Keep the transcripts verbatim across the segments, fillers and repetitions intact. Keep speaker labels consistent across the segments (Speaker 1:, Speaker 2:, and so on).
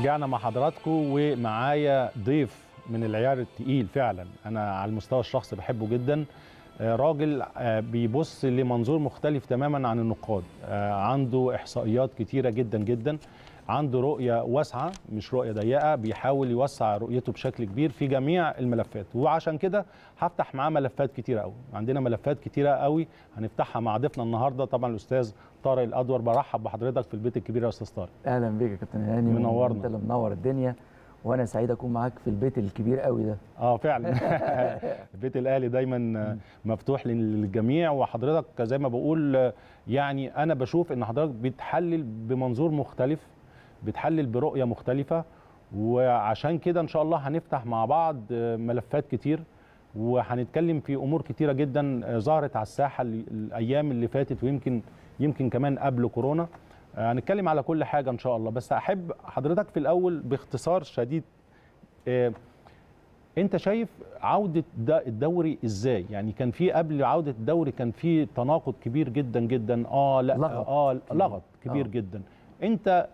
Speaker 1: رجعنا مع حضراتكم ومعايا ضيف من العيار التقيل فعلا. انا على المستوى الشخصي بحبه جدا. راجل بيبص لمنظور مختلف تماما عن النقاد، عنده احصائيات كتيره جدا جدا، عنده رؤيه واسعه مش رؤيه ضيقه، بيحاول يوسع رؤيته بشكل كبير في جميع الملفات، وعشان كده هفتح معاه ملفات كتيره قوي. عندنا ملفات كتيره قوي هنفتحها مع ضيفنا النهارده، طبعا الاستاذ طارق الادور. برحب بحضرتك في البيت الكبير يا استاذ طارق.
Speaker 2: اهلا بيك يا كابتن هاني،
Speaker 1: منورنا.
Speaker 2: انت اللي منور الدنيا، وانا سعيد اكون معاك في البيت الكبير قوي ده.
Speaker 1: اه فعلا. البيت الاهلي دايما مفتوح للجميع، وحضرتك زي ما بقول يعني انا بشوف ان حضرتك بتحلل بمنظور مختلف، بتحلل برؤيه مختلفه، وعشان كده ان شاء الله هنفتح مع بعض ملفات كتير، وهنتكلم في امور كتيره جدا ظهرت على الساحه الايام اللي فاتت، ويمكن يمكن كمان قبل كورونا. هنتكلم على كل حاجه ان شاء الله، بس احب حضرتك في الاول باختصار شديد، اه انت شايف عوده الدوري ازاي؟ يعني كان في قبل عوده الدوري كان في تناقض كبير جدا جدا، اه لا
Speaker 2: لغط
Speaker 1: اه لغط كبير آه. جدا. انت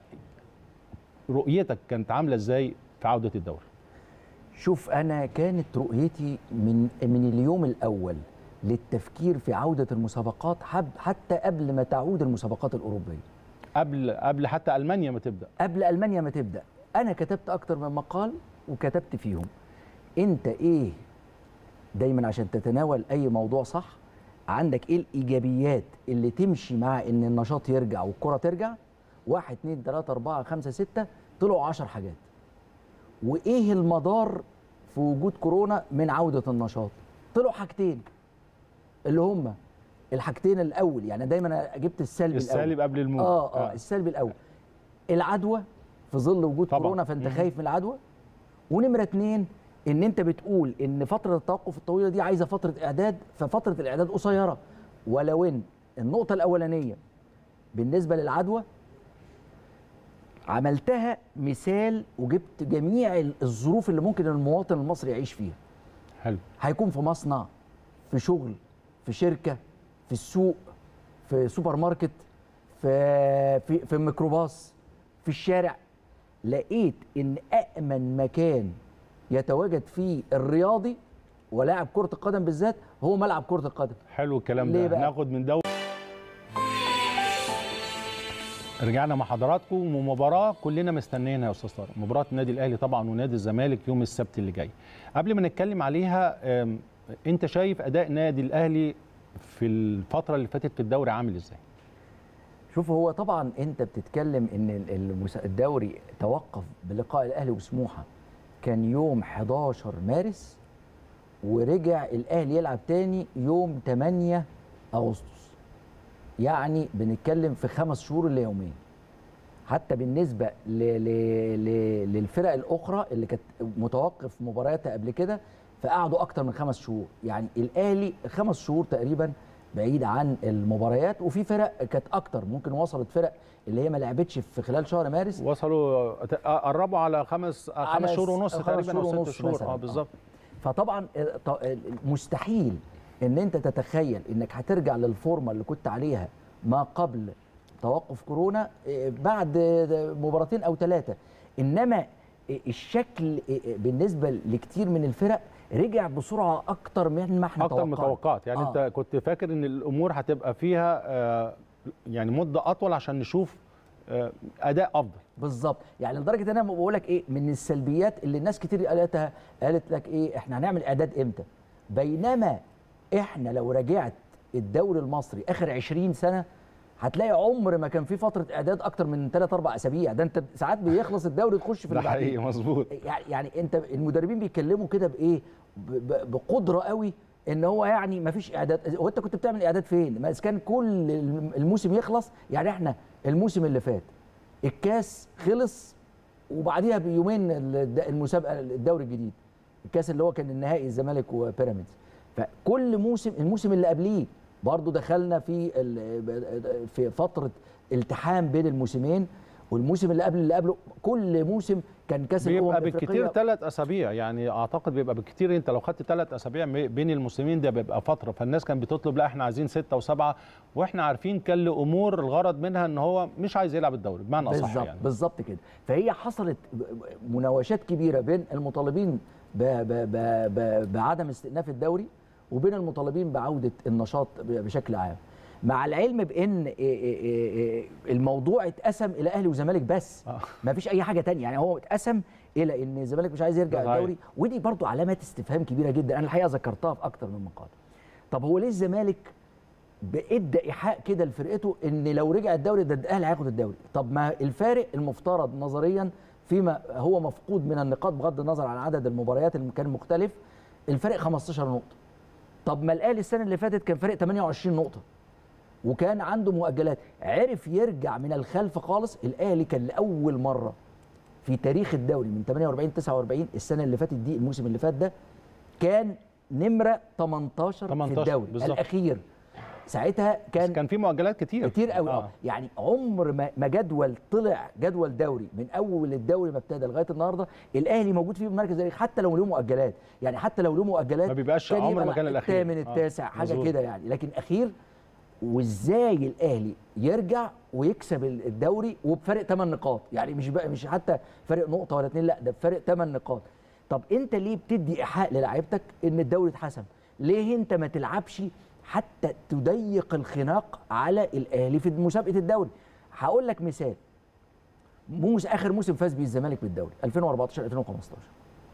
Speaker 1: رؤيتك كانت عامله ازاي في عوده الدوري؟
Speaker 2: شوف، انا كانت رؤيتي من من اليوم الاول للتفكير في عوده المسابقات، حتى قبل ما تعود المسابقات الاوروبيه،
Speaker 1: قبل قبل حتى المانيا ما تبدا
Speaker 2: قبل المانيا ما تبدا. انا كتبت اكتر من مقال وكتبت فيهم انت ايه دايما عشان تتناول اي موضوع صح، عندك ايه الايجابيات اللي تمشي مع ان النشاط يرجع والكره ترجع. واحد اتنين تلاته اربعه خمسه سته، طلعوا عشر حاجات. وايه المدار في وجود كورونا من عوده النشاط؟ طلعوا حاجتين اللي هم الحاجتين الاول، يعني دايما انا جبت السلبي
Speaker 1: السلبي
Speaker 2: الاول
Speaker 1: قبل الموت.
Speaker 2: اه اه السلبي الاول، العدوى في ظل وجود طبعا كورونا، فانت خايف من العدوى. ونمره اتنين، ان انت بتقول ان فتره التوقف الطويله دي عايزه فتره اعداد، ففتره الاعداد قصيره. ولو ان النقطه الاولانيه بالنسبه للعدوى عملتها مثال وجبت جميع الظروف اللي ممكن المواطن المصري يعيش فيها.
Speaker 1: حلو.
Speaker 2: هيكون في مصنع، في شغل، في شركه، في السوق، في سوبر ماركت، في في في ميكروباص، في الشارع. لقيت ان أأمن مكان يتواجد فيه الرياضي ولاعب كرة القدم بالذات هو ملعب كرة القدم.
Speaker 1: حلو الكلام ده. ناخد من ده. رجعنا مع حضراتكم ومباراة كلنا مستنيينها يا استاذ طارق، مباراة النادي الاهلي طبعا ونادي الزمالك يوم السبت اللي جاي. قبل ما نتكلم عليها، انت شايف اداء النادي الاهلي في الفترة اللي فاتت في الدوري عامل ازاي؟
Speaker 2: شوف، هو طبعا انت بتتكلم ان الدوري توقف بلقاء الاهلي وسموحه كان يوم حداشر مارس، ورجع الاهلي يلعب تاني يوم تمانية اغسطس. يعني بنتكلم في خمس شهور الا يومين. حتى بالنسبه ل ل ل للفرق الاخرى اللي كانت متوقف مبارياتها قبل كده، فقعدوا اكتر من خمس شهور. يعني الاهلي خمس شهور تقريبا بعيد عن المباريات، وفي فرق كانت اكتر، ممكن وصلت فرق اللي هي ما لعبتش في خلال شهر مارس،
Speaker 1: وصلوا قربوا على خمس خمس شهور ونص تقريبا او ست شهور. اه بالظبط.
Speaker 2: فطبعا مستحيل ان انت تتخيل انك هترجع للفورمه اللي كنت عليها ما قبل توقف كورونا بعد مباراتين او ثلاثه. انما الشكل بالنسبه لكتير من الفرق رجع بسرعه اكتر من ما احنا
Speaker 1: اكتر من توقعات. يعني آه. انت كنت فاكر ان الامور هتبقى فيها آه يعني مده اطول عشان نشوف آه اداء افضل.
Speaker 2: بالظبط. يعني لدرجه ان انا بقول لك ايه من السلبيات اللي الناس كتير قالتها، قالت لك ايه احنا هنعمل اعداد امتى؟ بينما احنا لو راجعت الدوري المصري اخر عشرين سنه هتلاقي عمر ما كان في فتره اعداد اكتر من ثلاثة أربعة اسابيع. ده انت ساعات بيخلص الدوري تخش في اللي بعديه.
Speaker 1: ده حقيقي مظبوط.
Speaker 2: يعني يعني انت المدربين بيتكلموا كده بايه؟ بقدره قوي ان هو يعني ما فيش اعداد. هو انت كنت بتعمل اعداد فين؟ ما كان كل الموسم يخلص. يعني احنا الموسم اللي فات الكاس خلص وبعديها بيومين المسابقه الدوري الجديد، الكاس اللي هو كان النهائي الزمالك وبيراميدز. فكل موسم الموسم اللي قبليه برضه دخلنا في في فتره التحام بين الموسمين، والموسم اللي قبل اللي قبله كل موسم كان كاس الامم
Speaker 1: بيبقى
Speaker 2: الافريقيه
Speaker 1: بالكتير ثلاث اسابيع، يعني اعتقد بيبقى بالكتير انت لو خدت ثلاث اسابيع بين الموسمين ده بيبقى فتره، فالناس كانت بتطلب لا احنا عايزين سته وسبعه، واحنا عارفين كان لامور الغرض منها ان هو مش عايز يلعب الدوري بمعنى اصح يعني.
Speaker 2: بالظبط كده. فهي حصلت مناوشات كبيره بين المطالبين ب ب ب ب بعدم استئناف الدوري وبين المطالبين بعوده النشاط بشكل عام، مع العلم بان الموضوع اتقسم الى اهلي وزمالك بس، ما فيش اي حاجه تانية. يعني هو اتقسم الى ان الزمالك مش عايز يرجع الدوري، ودي برضو علامات استفهام كبيره جدا، انا الحقيقه ذكرتها في اكتر من مقال. طب هو ليه الزمالك ادى ايحاء كده لفرقته ان لو رجع الدوري ده الاهلي هياخد الدوري؟ طب ما الفارق المفترض نظريا فيما هو مفقود من النقاط بغض النظر عن عدد المباريات اللي كان مختلف، الفرق خمستاشر نقطه. طب ما الاهلي السنه اللي فاتت كان فرق تمنية وعشرين نقطه وكان عنده مؤجلات، عرف يرجع من الخلف خالص. الاهلي كان لاول مره في تاريخ الدوري من تمنية واربعين تسعة واربعين السنه اللي فاتت دي، الموسم اللي فات ده كان نمره تمنتاشر, تمنتاشر في الدوري بالزبط. الاخير ساعتها كان
Speaker 1: كان في مؤجلات كتير
Speaker 2: كتير قوي. آه. يعني عمر ما جدول طلع جدول دوري من اول الدوري ما ابتدى لغايه النهارده الاهلي موجود فيه بمركز ذلك، حتى لو له مؤجلات، يعني حتى لو له مؤجلات
Speaker 1: ما بيبقاش عمر ما كان الاخير
Speaker 2: الثامن التاسع آه. حاجه كده يعني، لكن اخير. وازاي الاهلي يرجع ويكسب الدوري وبفرق ثمان نقاط، يعني مش بقى مش حتى فرق نقطه ولا اتنين، لا ده بفرق ثمان نقاط. طب انت ليه بتدي ايحاء للاعيبتك ان الدوري اتحسم؟ ليه انت ما تلعبش حتى تضيق الخناق على الاهلي في مسابقه الدوري؟ هقول لك مثال، موس اخر موسم فاز بيه الزمالك بالدوري ألفين واربعتاشر ألفين وخمستاشر،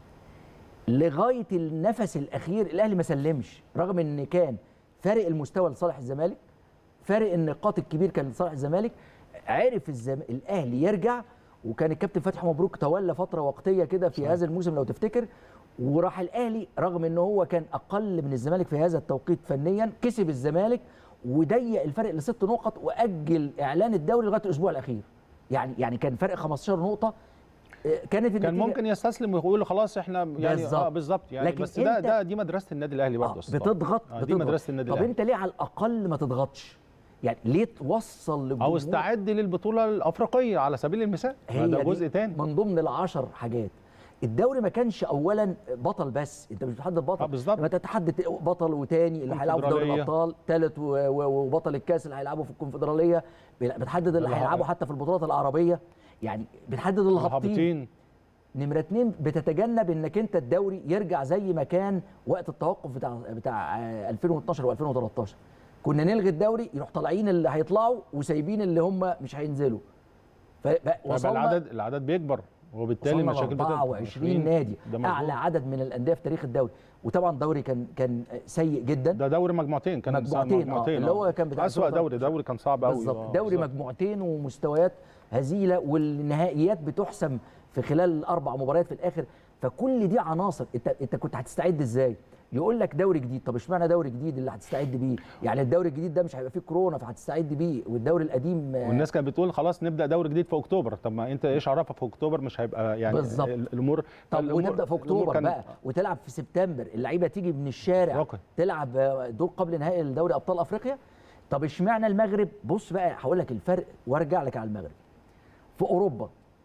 Speaker 2: لغايه النفس الاخير الاهلي ما سلمش، رغم ان كان فارق المستوى لصالح الزمالك، فارق النقاط الكبير كان لصالح الزمالك. عرف الزم... الاهلي يرجع، وكان الكابتن فتحي مبروك تولى فتره وقتيه كده في هذا الموسم لو تفتكر، وراح الاهلي رغم ان هو كان اقل من الزمالك في هذا التوقيت فنيا كسب الزمالك وضيق الفرق لست نقط واجل اعلان الدوري لغايه الاسبوع الاخير. يعني يعني كان فرق خمستاشر نقطه، كانت
Speaker 1: كان ممكن يستسلم ويقول خلاص احنا يعني
Speaker 2: بالزبط.
Speaker 1: اه بالظبط يعني، بس ده ده دي مدرسه النادي الاهلي برضه
Speaker 2: آه بتضغط,
Speaker 1: آه
Speaker 2: بتضغط
Speaker 1: دي مدرسه النادي الاهلي.
Speaker 2: طب انت ليه على الاقل ما تضغطش؟ يعني ليه توصل للجمهور
Speaker 1: او استعد للبطوله الافريقيه على سبيل المثال؟ ده جزء تاني
Speaker 2: من ضمن العشر حاجات. الدوري ما كانش اولا بطل بس، انت مش بتحدد بطل،
Speaker 1: اه بالظبط،
Speaker 2: انت تحدد بطل وتاني اللي هيلعبوا في دوري الابطال، ثالث وبطل الكاس اللي هيلعبوا في الكونفدراليه، بتحدد اللي هيلعبوا حتى في البطولات العربيه، يعني بتحدد الهابطين. نمرة اتنين بتتجنب انك انت الدوري يرجع زي ما كان وقت التوقف بتاع بتاع ألفين واتناشر وألفين وتلتاشر، كنا نلغي الدوري يروح طالعين اللي هيطلعوا وسايبين اللي هم مش هينزلوا،
Speaker 1: فالعدد العدد بيكبر وبالتالي المشاكل
Speaker 2: بتبقى أربعة وعشرين نادي، اعلى عدد من الانديه في تاريخ الدوري. وطبعا الدوري كان كان سيء جدا،
Speaker 1: ده دوري مجموعتين، كان
Speaker 2: مجموعتين, مجموعتين آه. اللي هو كان بتاع
Speaker 1: اسوأ دوري، دوري كان صعب قوي
Speaker 2: بالظبط، دوري مجموعتين ومستويات هزيله، والنهائيات بتحسم في خلال اربع مباريات في الاخر. فكل دي عناصر انت انت كنت هتستعد ازاي؟ يقول لك دوري جديد، طب اشمعنى دوري جديد اللي هتستعد بيه؟ يعني الدوري الجديد ده مش هيبقى فيه كورونا فهتستعد بيه، والدوري القديم
Speaker 1: والناس كانت بتقول خلاص نبدا دوري جديد في اكتوبر. طب ما انت ايش عرفك في اكتوبر مش هيبقى يعني
Speaker 2: بالظبط
Speaker 1: الامور؟
Speaker 2: طب ونبدا في اكتوبر بقى وتلعب في سبتمبر، اللعيبه تيجي من الشارع رقم. تلعب دور قبل نهائي دوري ابطال افريقيا. طب اشمعنى المغرب؟ بص بقى هقول لك الفرق وارجع لك على المغرب. في اوروبا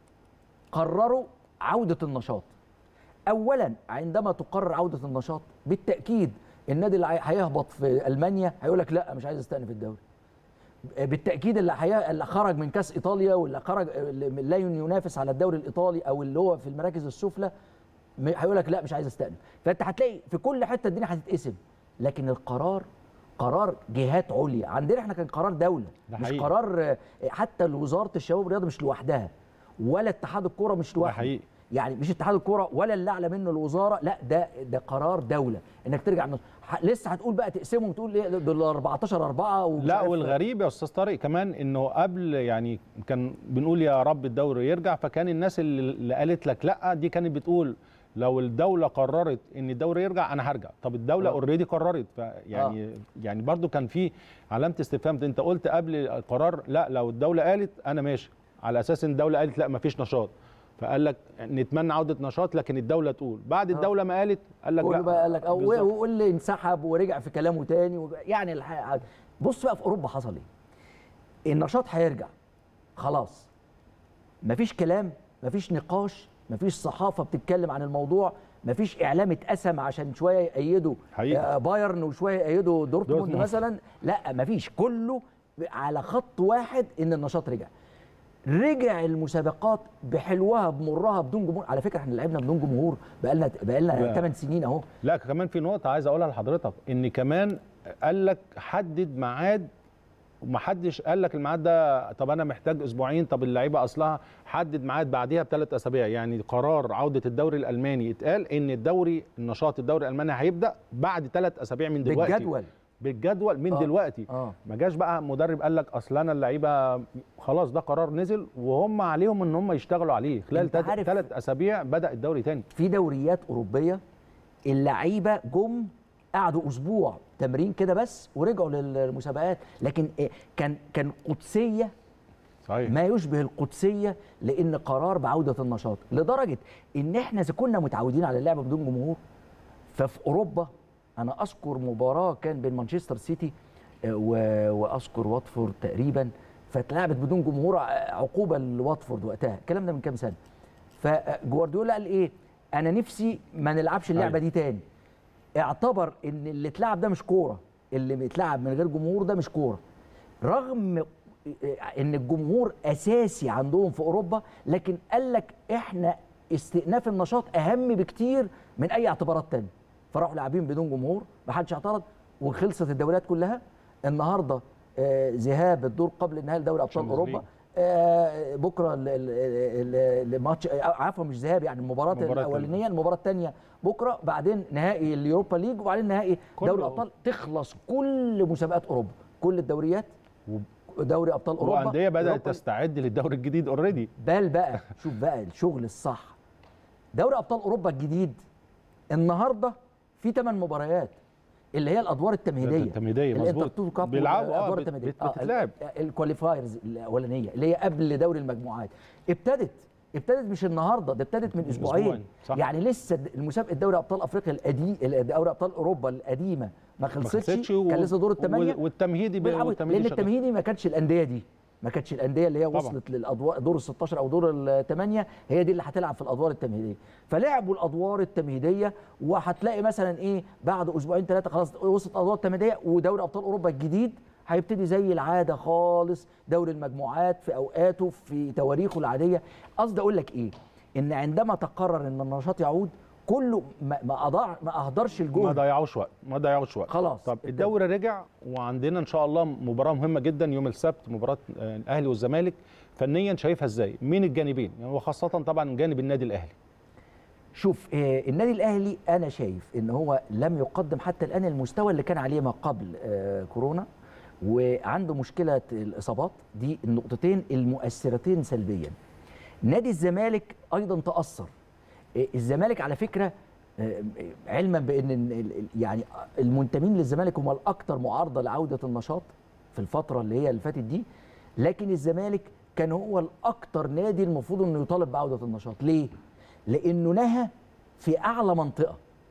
Speaker 2: قرروا عوده النشاط. اولا عندما تقرر عوده النشاط بالتاكيد النادي اللي هيهبط في المانيا هيقول لك لا مش عايز استأنف الدوري. بالتاكيد اللي حي... اللي خرج من كاس ايطاليا واللي خرج لا ينافس على الدوري الايطالي او اللي هو في المراكز السفلى هيقول لك لا مش عايز استأنف. فانت هتلاقي في كل حته الدنيا هتتقسم، لكن القرار قرار جهات عليا. عندنا احنا كان قرار دوله مش قرار، حتى وزاره الشباب والرياضه مش لوحدها ولا اتحاد الكوره مش لوحده، يعني مش اتحاد الكوره ولا اللي اعلى منه الوزاره، لا ده ده قرار دوله انك ترجع من... لسه هتقول بقى تقسمهم وتقول ايه دول أربعتاشر أربعة.
Speaker 1: لا والغريب يا استاذ طارق كمان انه قبل يعني كان بنقول يا رب الدوري يرجع، فكان الناس اللي قالت لك لا دي كانت بتقول لو الدوله قررت ان الدوري يرجع انا هرجع. طب الدوله اوريدي قررت، فيعني آه. يعني برضو كان في علامه استفهام. انت قلت قبل القرار لا لو الدوله قالت انا ماشي، على اساس ان الدوله قالت لا مفيش نشاط، فقال لك نتمنى عوده نشاط لكن الدوله تقول. بعد الدوله ما قالت قال لك لا
Speaker 2: بقى قال لك او واللي انسحب ورجع في كلامه تاني. يعني الحقيقه بص بقى في اوروبا حصل ايه؟ النشاط هيرجع خلاص، مفيش كلام، مفيش نقاش، مفيش صحافه بتتكلم عن الموضوع، مفيش اعلام اتقسم عشان شويه يأيدوا
Speaker 1: حقيقي.
Speaker 2: بايرن وشويه يأيدوا دورتموند
Speaker 1: دورتموند.
Speaker 2: مثلا. لا مفيش، كله على خط واحد ان النشاط رجع. رجع المسابقات بحلوها بمرها بدون جمهور. على فكره احنا لعبنا بدون جمهور بقالنا بقالنا ثمان سنين اهو.
Speaker 1: لا كمان في نقطه عايز اقولها لحضرتك، ان كمان قال لك حدد ميعاد ومحدش قال لك الميعاد ده، طب انا محتاج اسبوعين، طب اللعيبه اصلها حدد ميعاد بعديها بثلاث اسابيع. يعني قرار عوده الدوري الالماني اتقال ان الدوري النشاط الدوري الالماني هيبدا بعد ثلاث اسابيع من دلوقتي،
Speaker 2: بالجدول
Speaker 1: بالجدول من
Speaker 2: آه.
Speaker 1: دلوقتي.
Speaker 2: آه.
Speaker 1: ما جاش بقى مدرب قال لك اصل انا اللعيبه خلاص، ده قرار نزل وهم عليهم ان هم يشتغلوا عليه خلال ثلاث اسابيع بدا الدوري تاني.
Speaker 2: في دوريات اوروبيه اللعيبه جم قعدوا اسبوع تمرين كده بس ورجعوا للمسابقات، لكن كان كان قدسيه
Speaker 1: صحيح.
Speaker 2: ما يشبه القدسيه، لان قرار بعوده النشاط، لدرجه ان احنا اذا كنا متعودين على اللعب بدون جمهور، ففي اوروبا انا اذكر مباراه كان بين مانشستر سيتي واذكر واتفورد تقريبا، فاتلعبت بدون جمهور عقوبه لواتفورد وقتها، الكلام ده من كام سنه. فجوارديولا قال ايه؟ انا نفسي ما نلعبش اللعبه دي تاني. اعتبر ان اللي اتلعب ده مش كوره، اللي بيتلعب من غير جمهور ده مش كوره، رغم ان الجمهور اساسي عندهم في اوروبا، لكن قال لك احنا استئناف النشاط اهم بكتير من اي اعتبارات تانية. فراحوا لاعبين بدون جمهور، ما حدش اعترض، وخلصت الدوريات كلها. النهارده آه ذهاب الدور قبل النهائي لدوري ابطال اوروبا، آه بكره الماتش، عفوا مش ذهاب يعني المباراه الاولانيه، المباراه الثانيه بكره، بعدين نهائي اليوروبا ليج، وبعدين نهائي دوري الابطال. تخلص كل مسابقات اوروبا، كل الدوريات، دوري ابطال اوروبا،
Speaker 1: وانديه بدات تستعد للدوري الجديد اوريدي.
Speaker 2: بل بقى شوف بقى الشغل الصح، دوري ابطال اوروبا الجديد النهارده في ثمان مباريات اللي هي الادوار التمهيديه
Speaker 1: التمهيديه مظبوط،
Speaker 2: بيلعبوا اه بتتلعب الكواليفايرز الاولانيه اللي هي قبل دوري المجموعات. ابتدت ابتدت مش النهارده، ده ابتدت من اسبوعين. يعني لسه المسابقه دوري ابطال افريقيا القديم، دوري ابطال اوروبا القديمه ما خلصتش، كان لسه دور الثمانيه
Speaker 1: والتمهيدي
Speaker 2: لان التمهيدي ما كانتش الانديه دي، ما كانتش الانديه اللي هي وصلت للادوار دور ال ستاشر او دور الثمانيه هي دي اللي هتلعب في الادوار التمهيديه. فلعبوا الادوار التمهيديه، وهتلاقي مثلا ايه بعد اسبوعين ثلاثه خلاص وصلت الادوار التمهيديه، ودوري ابطال اوروبا الجديد هيبتدي زي العاده خالص، دوري المجموعات في اوقاته في تواريخه العاديه. قصدي اقول لك ايه؟ ان عندما تقرر ان النشاط يعود كله ما اضاع ما اهدرش الجهد،
Speaker 1: ما ضيعوش وقت ما ضيعوش وقت
Speaker 2: خلاص.
Speaker 1: طب الدوري رجع، وعندنا ان شاء الله مباراه مهمه جدا يوم السبت، مباراه الاهلي والزمالك. فنيا شايفها ازاي من الجانبين يعني، وخاصه طبعا جانب النادي الاهلي؟
Speaker 2: شوف آه النادي الاهلي انا شايف ان هو لم يقدم حتى الان المستوى اللي كان عليه ما قبل آه كورونا، وعنده مشكله الاصابات، دي النقطتين المؤثرتين سلبيا. نادي الزمالك ايضا تاثر. الزمالك على فكره علما بان يعني المنتمين للزمالك هم الاكثر معارضه لعوده النشاط في الفتره اللي هي اللي فاتت دي، لكن الزمالك كان هو الاكثر نادي المفروض انه يطالب بعوده النشاط. ليه؟ لانه نهى في اعلى منطقه،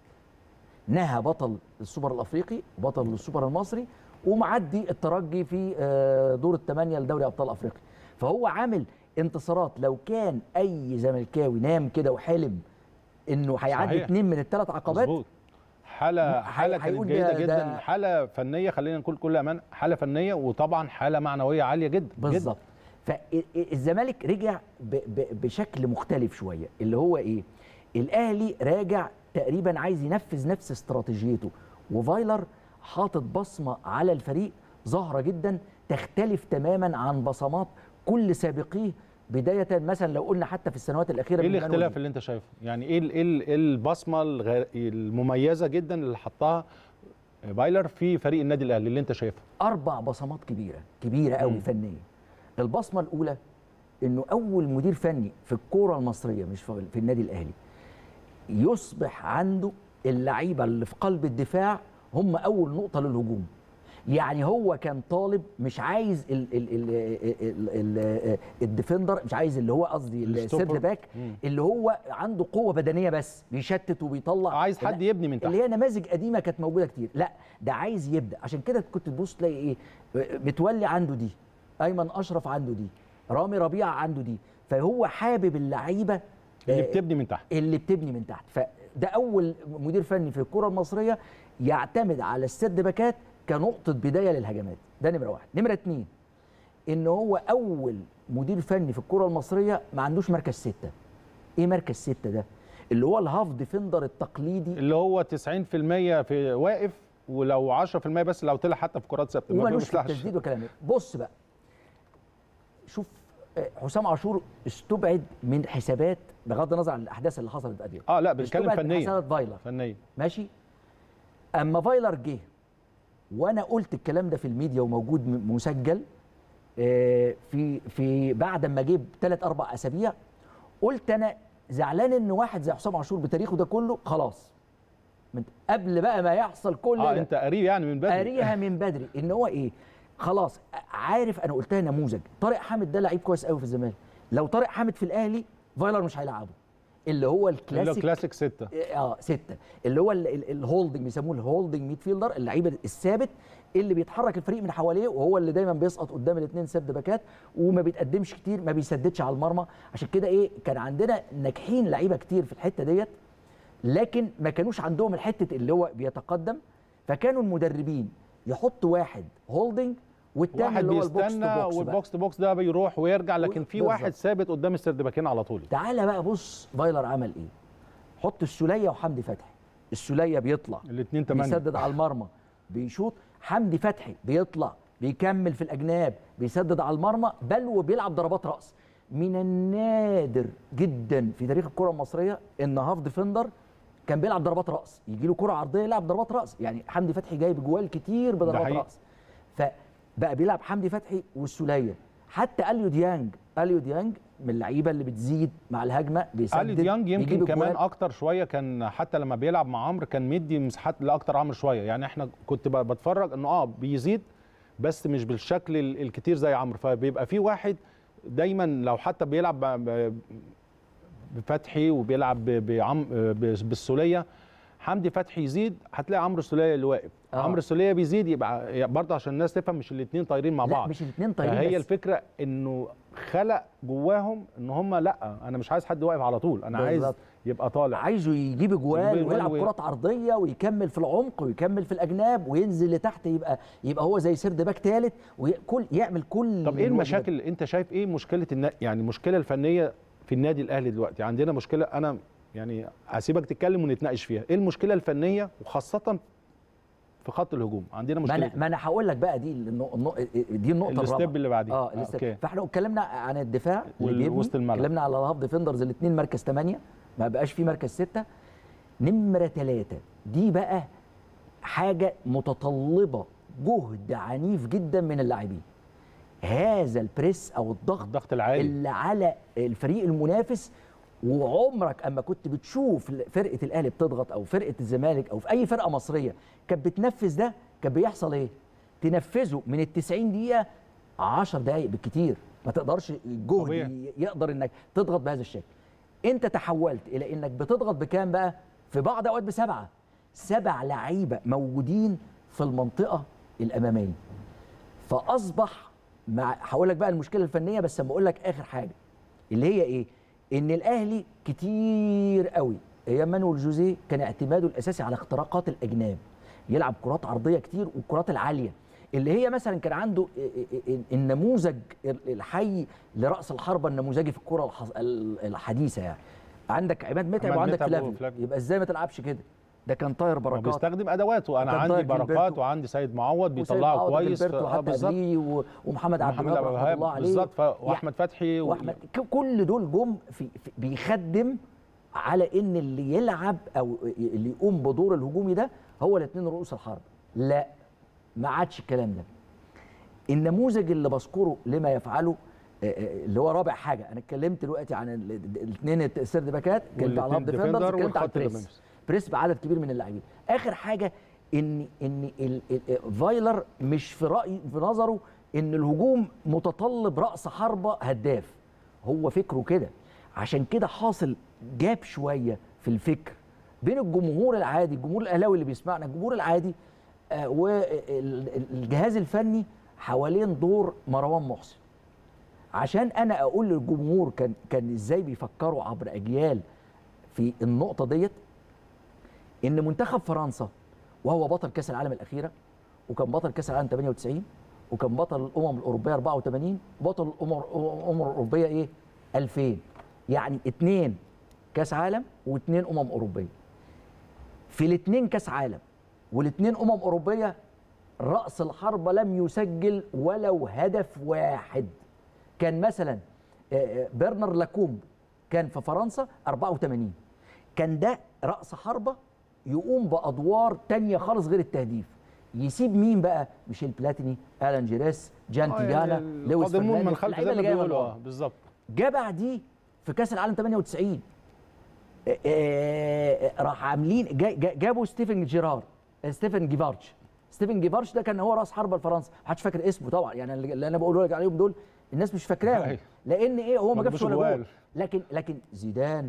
Speaker 2: نهى بطل السوبر الافريقي وبطل السوبر المصري، ومعدي الترجي في دور الثمانيه لدوري ابطال افريقيا. فهو عامل انتصارات. لو كان اي زملكاوي نام كده وحلم انه هيعدي اثنين من الثلاث عقبات،
Speaker 1: مظبوط. حاله حاله كانت جيده
Speaker 2: ده
Speaker 1: جدا،
Speaker 2: ده
Speaker 1: حاله فنيه، خلينا نقول كل امان، حاله فنيه وطبعا حاله معنويه عاليه جدا
Speaker 2: بالظبط. فالزمالك رجع بشكل مختلف شويه، اللي هو ايه؟ الاهلي راجع تقريبا عايز ينفذ نفس استراتيجيته، وفايلر حاطط بصمه على الفريق ظاهره جدا تختلف تماما عن بصمات كل سابقيه، بدايه مثلا لو قلنا حتى في السنوات الاخيره.
Speaker 1: ايه الاختلاف اللي انت شايفه؟ يعني ايه ايه البصمه المميزه جدا اللي حطها فايلر في فريق النادي الاهلي اللي انت شايفها؟
Speaker 2: اربع بصمات كبيره كبيره قوي فنيه. البصمه الاولى انه اول مدير فني في الكوره المصريه مش في النادي الاهلي يصبح عنده اللعيبه اللي في قلب الدفاع هم اول نقطه للهجوم. يعني هو كان طالب مش عايز ال ال ال ال ال الديفندر، مش عايز اللي هو قصدي السيرد باك اللي هو عنده قوه بدنيه بس بيشتت وبيطلع،
Speaker 1: عايز حد يبني من تحت،
Speaker 2: اللي هي نماذج قديمه كانت موجوده كتير. لا ده عايز يبدا. عشان كده كنت تبص تلاقي ايه، متولي عنده دي، ايمن اشرف عنده دي، رامي ربيعه عنده دي، فهو حابب اللعيبه
Speaker 1: اللي بتبني من تحت
Speaker 2: اللي بتبني من تحت. فده اول مدير فني في الكره المصريه يعتمد على السرد باكات كنقطه بدايه للهجمات. ده نمره واحد. نمره اتنين، ان هو اول مدير فني في الكره المصريه ما عندوش مركز سته. ايه مركز سته ده؟ اللي هو الهاف ديفندر التقليدي،
Speaker 1: اللي هو تسعين في المية في واقف، ولو عشرة في المية بس لو طلع حتى في كرات ثابته
Speaker 2: ومالوش في التسديد وكلام. بص بقى، شوف حسام عاشور استبعد من حسابات بغض النظر عن الاحداث اللي حصلت قبل.
Speaker 1: اه لا بنتكلم فنيا.
Speaker 2: حسابات فايلر
Speaker 1: فنيا
Speaker 2: ماشي. اما فايلر جه وانا قلت الكلام ده في الميديا وموجود مسجل في في بعد ما جه بثلاث اربع اسابيع، قلت انا زعلان ان واحد زي حسام عاشور بتاريخه ده كله خلاص من قبل بقى ما يحصل كل
Speaker 1: اه
Speaker 2: ده.
Speaker 1: انت قاريه يعني من بدري.
Speaker 2: قاريها من بدري ان هو ايه، خلاص عارف. انا قلتها نموذج. طارق حامد ده لعيب كويس قوي في الزمالك، لو طارق حامد في الاهلي فايلر مش هيلعبه. اللي هو الكلاسيك،
Speaker 1: اللي هو كلاسيك ستة.
Speaker 2: اه ستة، اللي هو الهولدنج، بيسموه الهولدنج ميد فيلدر، اللعيب الثابت اللي بيتحرك الفريق من حواليه، وهو اللي دايما بيسقط قدام الاثنين سد باكات وما بيتقدمش كتير، ما بيسددش على المرمى. عشان كده ايه، كان عندنا ناجحين لعيبه كتير في الحته ديت، لكن ما كانوش عندهم الحته اللي هو بيتقدم. فكانوا المدربين يحطوا واحد هولدنج والتاني اللي هو البوكس تو بوكس،
Speaker 1: والبوكس تو بوكس ده بيروح ويرجع، لكن في واحد ثابت قدام السرد باكين على طول.
Speaker 2: تعالى بقى بص فايلر عمل ايه. حط السوليه وحمدي فتحي. السوليه بيطلع
Speaker 1: الاثنين تمانية
Speaker 2: بيسدد على المرمى بيشوط، حمدي فتحي بيطلع بيكمل في الاجناب بيسدد على المرمى، بل وبيلعب ضربات راس. من النادر جدا في تاريخ الكره المصريه ان هاف ديفندر كان بيلعب ضربات راس، يجي له كره عرضيه يلعب ضربات راس. يعني حمدي فتحي جايب جوال كتير بضربات راس. فبقى بيلعب حمدي فتحي والسوليه. حتى اليو ديانج، اليو ديانج من اللعيبه اللي بتزيد مع الهجمه، بيسدد.
Speaker 1: اليو ديانج يمكن كمان اكتر شويه، كان حتى لما بيلعب مع عمرو كان مدي مساحات لاكتر عمرو شويه. يعني احنا كنت بتفرج انه اه بيزيد بس مش بالشكل الكتير زي عمرو. فبيبقى في واحد دايما لو حتى بيلعب بفتحي وبيلعب بعم بالسوليه، حمدي فتحي يزيد هتلاقي عمرو السوليه اللي واقف. آه. عمرو السوليه بيزيد، يبقى برضه عشان الناس تفهم مش الاثنين طايرين مع بعض.
Speaker 2: لا مش الاثنين طايرين،
Speaker 1: هي الفكره انه خلق جواهم ان هم لا انا مش عايز حد واقف على طول، انا بالزبط. عايز يبقى طالع،
Speaker 2: عايزه يجيب جوال ويلعب وي... كرات عرضيه ويكمل في العمق ويكمل في الاجناب وينزل لتحت، يبقى يبقى هو زي سرد باك ثالث وكل يعمل كل.
Speaker 1: طب ايه المشاكل اللي انت شايف؟ ايه مشكله النا... يعني المشكله الفنيه في النادي الاهلي دلوقتي؟ عندنا مشكله، انا يعني هسيبك تتكلم ونتناقش فيها. ايه المشكله الفنيه وخاصه في خط الهجوم؟ عندنا مشكله.
Speaker 2: ما انا ما انا هقول لك بقى دي النق... دي النقطه الرابعه،
Speaker 1: الستيب اللي بعديها.
Speaker 2: اه الستيب. فاحنا اتكلمنا عن الدفاع اللي
Speaker 1: وسط الملعب،
Speaker 2: اتكلمنا على الهاف ديفندرز الاثنين مركز ثمانية، ما بقاش في مركز ستة. نمره ثلاثة دي بقى حاجه متطلبه جهد عنيف جدا من اللاعبين. هذا البريس او الضغط
Speaker 1: الضغط العالي
Speaker 2: اللي على الفريق المنافس. وعمرك اما كنت بتشوف فرقه الاهلي بتضغط او فرقه الزمالك او في اي فرقه مصريه كانت بتنفذ ده، كان بيحصل ايه؟ تنفذه من التسعين دقيقه عشر دقائق بالكتير، ما تقدرش الجهد طبيعي. يقدر انك تضغط بهذا الشكل. انت تحولت الى انك بتضغط بكام بقى؟ في بعض اوقات بسبعه سبع لعيبه موجودين في المنطقه الاماميه. فاصبح مع هقول لك بقى المشكله الفنيه، بس اما اقول لك اخر حاجه اللي هي ايه؟ ان الاهلي كتير قوي ايام مانويل جوزيه كان اعتماده الاساسي على اختراقات الاجناب، يلعب كرات عرضيه كتير والكرات العاليه اللي هي مثلا كان عنده النموذج الحي لراس الحربه النموذجي في الكره الحديثه. يعني عندك عماد متعب وعندك فلافي، يبقى ازاي ما تلعبش كده؟ ده كان طاير بركات،
Speaker 1: بيستخدم ادواته. انا عندي بركات وعندي سيد معوض بيطلعوا كويس،
Speaker 2: بالظبط، ومحمد عبد الوهاب رحمه الله عليه
Speaker 1: بالظبط، واحمد فتحي
Speaker 2: واحمد و... كل دول جم في... في بيخدم على ان اللي يلعب او اللي يقوم بدور الهجومي ده هو الاثنين رؤوس الحرب. لا ما عادش الكلام ده. النموذج اللي بذكره لما يفعله اللي هو رابع حاجه، انا اتكلمت دلوقتي عن الاثنين السرد باكات، اتكلمت على الهاف ديفندرز، اتكلمت على البريس بريس بعدد كبير من اللاعبين. اخر حاجه ان ان فايلر مش في راي في نظره ان الهجوم متطلب راس حربه هداف، هو فكره كده. عشان كده حاصل جاب شويه في الفكر بين الجمهور العادي، الجمهور الاهلاوي اللي بيسمعنا، الجمهور العادي آه والجهاز الفني حوالين دور مروان محسن. عشان انا اقول للجمهور كان كان ازاي بيفكروا عبر اجيال في النقطه ديت، ان منتخب فرنسا وهو بطل كاس العالم الاخيره، وكان بطل كاس العالم ثمانية وتسعين، وكان بطل الامم الاوروبيه أربعة وثمانين، بطل الامم الامم الاوروبيه ايه ألفين، يعني اتنين كاس عالم واتنين امم اوروبيه. في الاثنين كاس عالم والاثنين امم اوروبيه راس الحربه لم يسجل ولو هدف واحد. كان مثلا برنر لاكومب كان في فرنسا أربعة وثمانين، كان ده راس حربه يقوم بادوار تانية خالص غير التهديف. يسيب مين بقى؟ ميشيل بلاتيني، الان جيريس، جان تيجانا، لويس
Speaker 1: فرنانديز، من خلف
Speaker 2: اللعيبه اللي جايه من ورا
Speaker 1: بالظبط.
Speaker 2: جه بعديه في كاس العالم ثمانية وتسعين راح عاملين جابوا ستيفن جيرار، ستيفن جيفارش. ستيفن جيفارش ده كان هو راس حربه لفرنسا، محدش فاكر اسمه طبعا، يعني اللي انا بقول لك عليهم دول الناس مش فاكراهم، لان ايه هو ما جابش ولا جول. لكن لكن زيدان،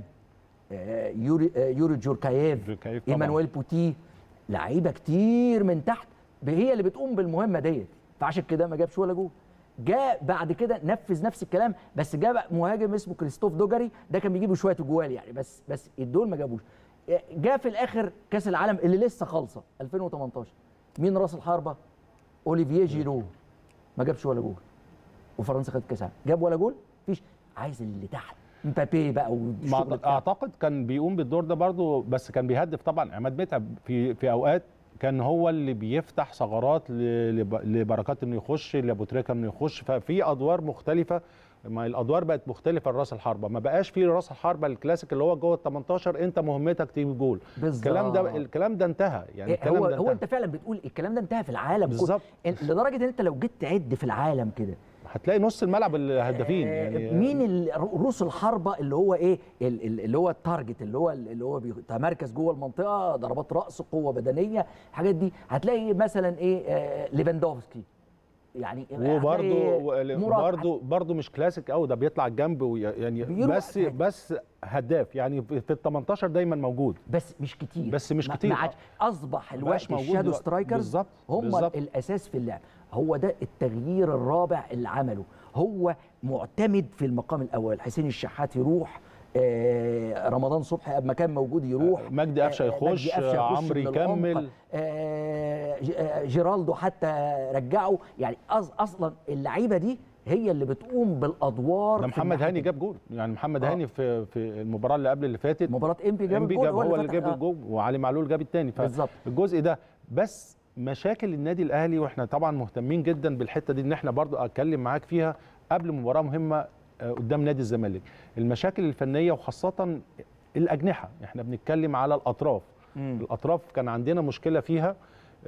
Speaker 2: يوري يوري جوركايف، ايمانويل بوتي، لعيبه كتير من تحت هي اللي بتقوم بالمهمه ديت، فعشان كده ما جابش ولا جول. جاء بعد كده نفذ نفس الكلام، بس جاء مهاجم اسمه كريستوف دوجاري، ده كان بيجيب شويه جوال يعني، بس بس الدول ما جابوش. جاء في الاخر كاس العالم اللي لسه خالصه ألفين وثمانية عشر، مين راس الحربه؟ اوليفييه جيرو، ما جابش ولا جول، وفرنسا خدت كاس العالم. جاب ولا جول؟ مفيش. عايز اللي تحت، مبابي بقى والشغل.
Speaker 1: اعتقد كان بيقوم بالدور ده برضه، بس كان بيهدف طبعا. عماد متعب في في اوقات كان هو اللي بيفتح ثغرات لبركات انه يخش، لابو تريكه انه يخش، ففي ادوار مختلفه. ما الادوار بقت مختلفه لراس الحربه، ما بقاش في راس الحربه الكلاسيك اللي هو جوه ال تمنتاشر انت مهمتك تجيب جول. الكلام ده الكلام ده انتهى، يعني الكلام
Speaker 2: هو
Speaker 1: ده انتهى.
Speaker 2: هو انت فعلا بتقول الكلام ده انتهى في العالم
Speaker 1: بالظبط،
Speaker 2: لدرجه ان انت لو جيت تعد في العالم كده
Speaker 1: هتلاقي نص الملعب الهدافين. يعني
Speaker 2: مين رؤوس الحربه اللي هو ايه اللي هو التارجت، اللي هو اللي هو بيتمركز جوه المنطقه، ضربات راس، قوه بدنيه، الحاجات دي. هتلاقي مثلا ايه ليفاندوفسكي، يعني
Speaker 1: وبرده برده برده مش كلاسيك قوي، ده بيطلع الجنب يعني، بس بس هداف يعني في ال تمنتاشر دايما موجود،
Speaker 2: بس مش كتير،
Speaker 1: بس مش كتير.
Speaker 2: ما اصبح الوقت الشادو سترايكرز هم بالزبط. الاساس في اللعب. هو ده التغيير الرابع اللي عمله. هو معتمد في المقام الاول، حسين الشحات يروح، آه رمضان صبحي قبل ما كان موجود يروح،
Speaker 1: آه مجدي قفشه يخش، آه عمرو يكمل،
Speaker 2: آه جيرالدو حتى رجعه. يعني اصلا اللعيبه دي هي اللي بتقوم بالادوار.
Speaker 1: ده محمد هاني جاب جول، يعني محمد آه. هاني في في المباراه اللي قبل اللي فاتت،
Speaker 2: مباراه انبي جاب الجول،
Speaker 1: هو, هو اللي جاب الجول، وعلي معلول جاب الثاني. فالجزء ده بس مشاكل النادي الاهلي، واحنا طبعا مهتمين جدا بالحته دي، ان احنا برضو اتكلم معاك فيها قبل مباراه مهمه قدام نادي الزمالك. المشاكل الفنيه وخاصه الاجنحه، احنا بنتكلم على الاطراف. مم. الاطراف كان عندنا مشكله فيها،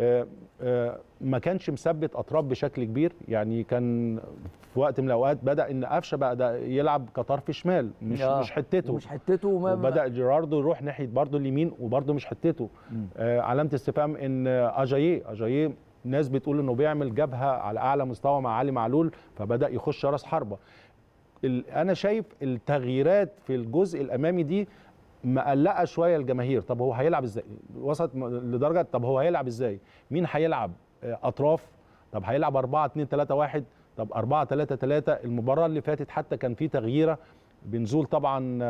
Speaker 1: ما كانش مثبت اطراف بشكل كبير. يعني كان في وقت من الاوقات بدا ان قفشه بقى يلعب كطرف شمال، مش آه. مش حتته
Speaker 2: مش حتته
Speaker 1: وبدا جيراردو يروح ناحيه برضه اليمين وبرضه مش حتته. آه علامه استفهام ان اجاييه اجاييه ناس بتقول انه بيعمل جبهه على اعلى مستوى مع علي معلول، فبدا يخش راس حربه. انا شايف التغييرات في الجزء الامامي دي مقلقه شويه الجماهير. طب هو هيلعب ازاي؟ وصلت لدرجه طب هو هيلعب ازاي؟ مين هيلعب اطراف؟ طب هيلعب أربعة اتنين تلاتة واحد؟ طب أربعة تلاتة تلاتة؟ المباراه اللي فاتت حتى كان في تغييره بنزول طبعا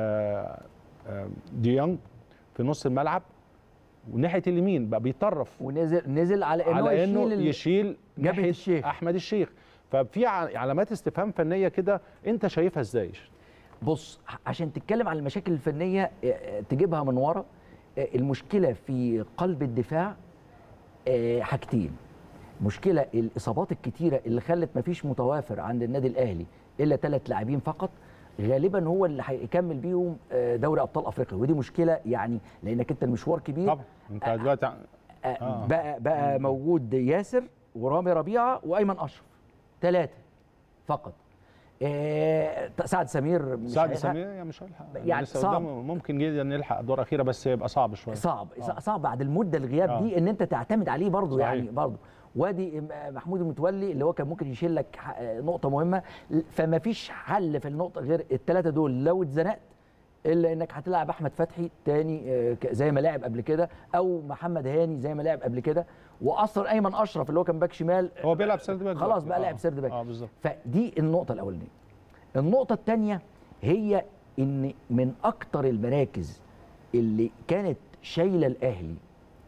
Speaker 1: ديانج في نص الملعب، وناحيه اليمين بقى بيطرف،
Speaker 2: ونزل نزل على انه,
Speaker 1: على إنه
Speaker 2: يشيل,
Speaker 1: يشيل
Speaker 2: ناحيه
Speaker 1: الشيخ. احمد الشيخ. ففي علامات استفهام فنيه كده، انت شايفها ازاي؟
Speaker 2: بص، عشان تتكلم عن المشاكل الفنيه تجيبها من ورا، المشكله في قلب الدفاع حاجتين. مشكله الاصابات الكتيره اللي خلت مفيش متوافر عند النادي الاهلي الا ثلاث لاعبين فقط، غالبا هو اللي هيكمل بيهم دوري ابطال افريقيا، ودي مشكله يعني، لانك انت المشوار كبير.
Speaker 1: طبعا انت دلوقتي
Speaker 2: آه. بقى بقى موجود ياسر ورامي ربيعه وايمن اشرف، ثلاثه فقط. إيه سعد سمير مش
Speaker 1: سعد سمير مش هيلحق،
Speaker 2: يعني صعب.
Speaker 1: ممكن جدا نلحق ادوار اخيره، بس يبقى صعب شويه.
Speaker 2: صعب آه. صعب بعد المده الغياب آه. دي ان انت تعتمد عليه برضه، يعني برضه. وادي محمود المتولي اللي هو كان ممكن يشيل لك نقطه مهمه، فما فيش حل في النقطه غير الثلاثه دول لو اتزنقت، الا انك هتلعب احمد فتحي تاني زي ما لعب قبل كده، او محمد هاني زي ما لعب قبل كده، واصلا ايمن اشرف اللي هو كان باك شمال
Speaker 1: هو بيلعب سيرد باك
Speaker 2: خلاص بقى آه. لعب سيرد باك.
Speaker 1: اه بالظبط.
Speaker 2: فدي النقطه الاولانيه. النقطه الثانيه هي ان من اكتر المراكز اللي كانت شايله الاهلي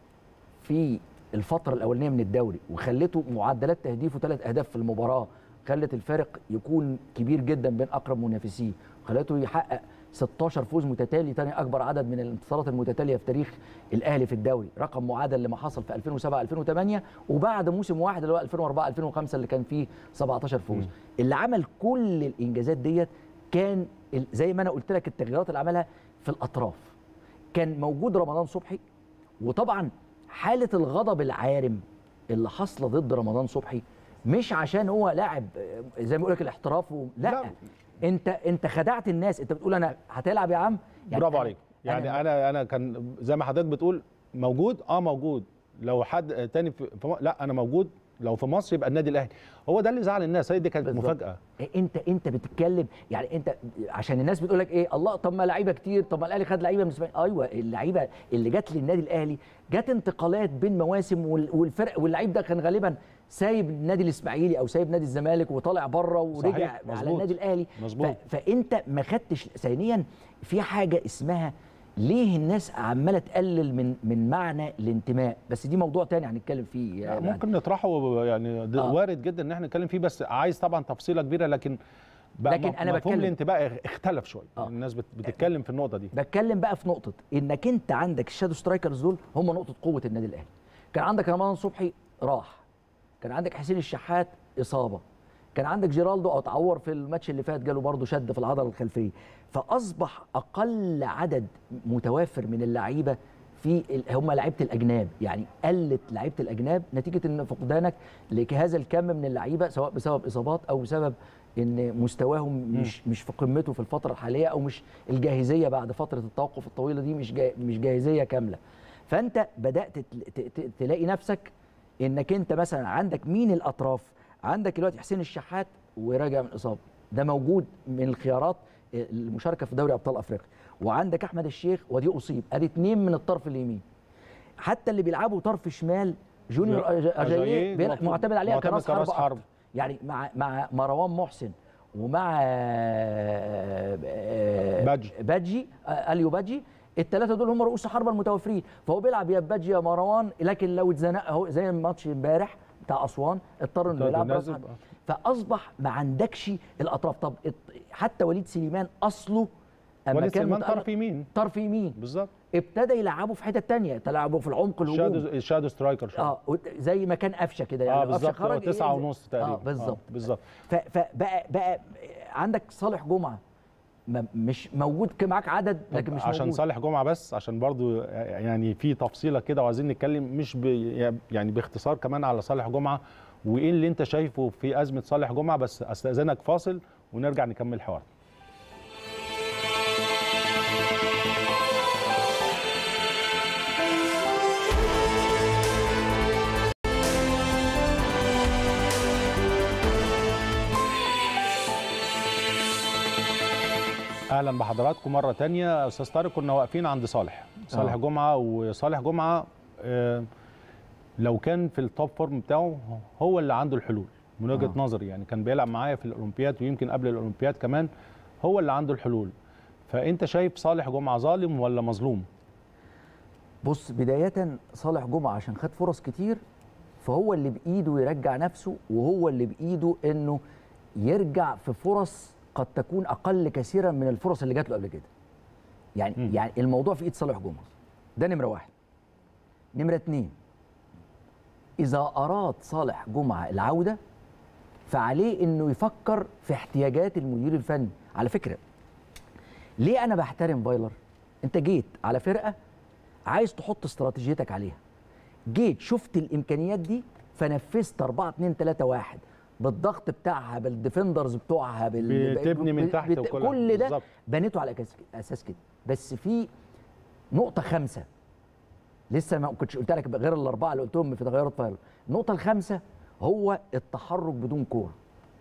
Speaker 2: في الفتره الاولانيه من الدوري وخلته معدلات تهديفه ثلاث اهداف في المباراه، خلت الفارق يكون كبير جدا بين اقرب منافسيه، خلته يحقق ستاشر فوز متتالي، ثاني اكبر عدد من الانتصارات المتتاليه في تاريخ الاهلي في الدوري، رقم معادل لما حصل في ألفين وسبعة ألفين وثمانية وبعد موسم واحد اللي هو ألفين وأربعة ألفين وخمسة اللي كان فيه سبعتاشر فوز. م. اللي عمل كل الانجازات ديت كان زي ما انا قلت لك التغييرات اللي عملها في الاطراف. كان موجود رمضان صبحي، وطبعا حاله الغضب العارم اللي حصل ضد رمضان صبحي مش عشان هو لاعب زي ما بقول لك الاحتراف و... لا, لا انت انت خدعت الناس، انت بتقول انا هتلعب يا عم
Speaker 1: يعني برافو عليك. يعني انا انا, أنا كان زي ما حضرتك بتقول موجود اه موجود لو حد تاني في... لا انا موجود لو في مصر يبقى النادي الاهلي. هو ده اللي زعل الناس، هي دي كانت بالزبط. مفاجاه.
Speaker 2: انت انت بتتكلم يعني انت عشان الناس بتقول لك ايه الله طب ما لعيبه كتير، طب ما الاهلي خد لعيبه من اسبانيا. ايوه اللعيبه اللي جت للنادي الاهلي جت انتقالات بين مواسم، والفرق واللعيب ده كان غالبا سايب النادي الاسماعيلي او سايب نادي الزمالك وطالع بره ورجع على النادي الاهلي.
Speaker 1: مظبوط.
Speaker 2: فانت ما خدتش. ثانيا في حاجه اسمها ليه الناس عماله تقلل من من معنى الانتماء، بس دي موضوع تاني هنتكلم فيه
Speaker 1: يعني ممكن نطرحه يعني آه. وارد جدا ان احنا نتكلم فيه، بس عايز طبعا تفصيله كبيره. لكن بقى
Speaker 2: لكن انا
Speaker 1: مفهوم
Speaker 2: بتكلم
Speaker 1: الانتماء اختلف شويه.
Speaker 2: آه.
Speaker 1: الناس بتتكلم في النقطه دي.
Speaker 2: بتكلم بقى في نقطه انك انت عندك الشادو سترايكرز دول هم نقطه قوه النادي الاهلي. كان عندك رمضان صبحي راح، كان عندك حسين الشحات اصابه، كان عندك جيرالدو او تعور في الماتش اللي فات جاله برضه شد في العضله الخلفيه، فاصبح اقل عدد متوافر من اللعيبه في هم لعيبه الاجناب، يعني قلت لعيبه الاجناب نتيجه ان فقدانك لهذا الكم من اللعيبه سواء بسبب اصابات او بسبب ان مستواهم مش م. مش في قمته في الفتره الحاليه، او مش الجاهزيه بعد فتره التوقف الطويله دي مش جا مش جاهزيه كامله. فانت بدات تلاقي نفسك انك انت مثلا عندك مين الاطراف؟ عندك دلوقتي حسين الشحات وراجع من اصابه، ده موجود من الخيارات المشاركه في دوري ابطال افريقيا، وعندك احمد الشيخ ودي اصيب، ادي اثنين من الطرف اليمين. حتى اللي بيلعبوا طرف شمال جونيور اجاييه معتمد عليها كراس حرب, حرب يعني مع مع مروان محسن ومع
Speaker 1: باجي
Speaker 2: باجي اليو باجي، الثلاثه دول هم رؤوس حربه المتوفرين، فهو بيلعب يا باجي يا مروان، لكن لو اتزنق اهو زي الماتش امبارح بتاع اسوان اضطر انه يلعب راس حربه، فاصبح ما عندكش الاطراف. طب حتى وليد سليمان اصله
Speaker 1: اما وليد كان سليمان طرف يمين
Speaker 2: طرف يمين
Speaker 1: بالظبط،
Speaker 2: ابتدى يلعبه في حته ثانيه، تلعبه في العمق الهجومي
Speaker 1: شادو شادو سترايكر شادو.
Speaker 2: اه زي ما كان قفشه كده يعني.
Speaker 1: اه بالظبط خرج تسعة ونص تقريبا.
Speaker 2: اه بالظبط
Speaker 1: آه بالظبط.
Speaker 2: فبقى بقى عندك صالح جمعه مش موجود معاك عدد لكن مش
Speaker 1: عشان
Speaker 2: موجود.
Speaker 1: صالح جمعه بس عشان برضو يعني في تفصيله كده وعايزين نتكلم مش يعني باختصار كمان على صالح جمعه وايه اللي انت شايفه في ازمه صالح جمعه، بس استاذنك فاصل ونرجع نكمل حوار. اهلا بحضراتكم مره ثانيه. استاذ طارق كنا واقفين عند صالح صالح أوه. جمعه، وصالح جمعه آه لو كان في التوب فورم بتاعه هو اللي عنده الحلول من وجهه أوه. نظري، يعني كان بيلعب معايا في الاولمبياد ويمكن قبل الاولمبياد كمان، هو اللي عنده الحلول. فانت شايف صالح جمعه ظالم ولا مظلوم؟
Speaker 2: بص، بدايه صالح جمعه عشان خد فرص كتير فهو اللي بايده يرجع نفسه، وهو اللي بايده انه يرجع في فرص قد تكون اقل كثيرا من الفرص اللي جات له قبل كده. يعني م. يعني الموضوع في ايد صالح جمعه، ده نمره واحد. نمره اتنين، اذا اراد صالح جمعه العوده فعليه انه يفكر في احتياجات المدير الفني. على فكره ليه انا بحترم فايلر؟ انت جيت على فرقه عايز تحط استراتيجيتك عليها، جيت شفت الامكانيات دي فنفذت أربعة اتنين تلاتة واحد بالضغط بتاعها بالديفندرز بتوعها
Speaker 1: بال... بتبني من تحت بت...
Speaker 2: وكل كل ده بالزبط. بنيته على اساس كده. بس في نقطه خامسه لسه ما كنتش قلت لك غير الاربعه اللي قلتهم في تغيرات فايلر. النقطه الخامسه هو التحرك بدون كوره.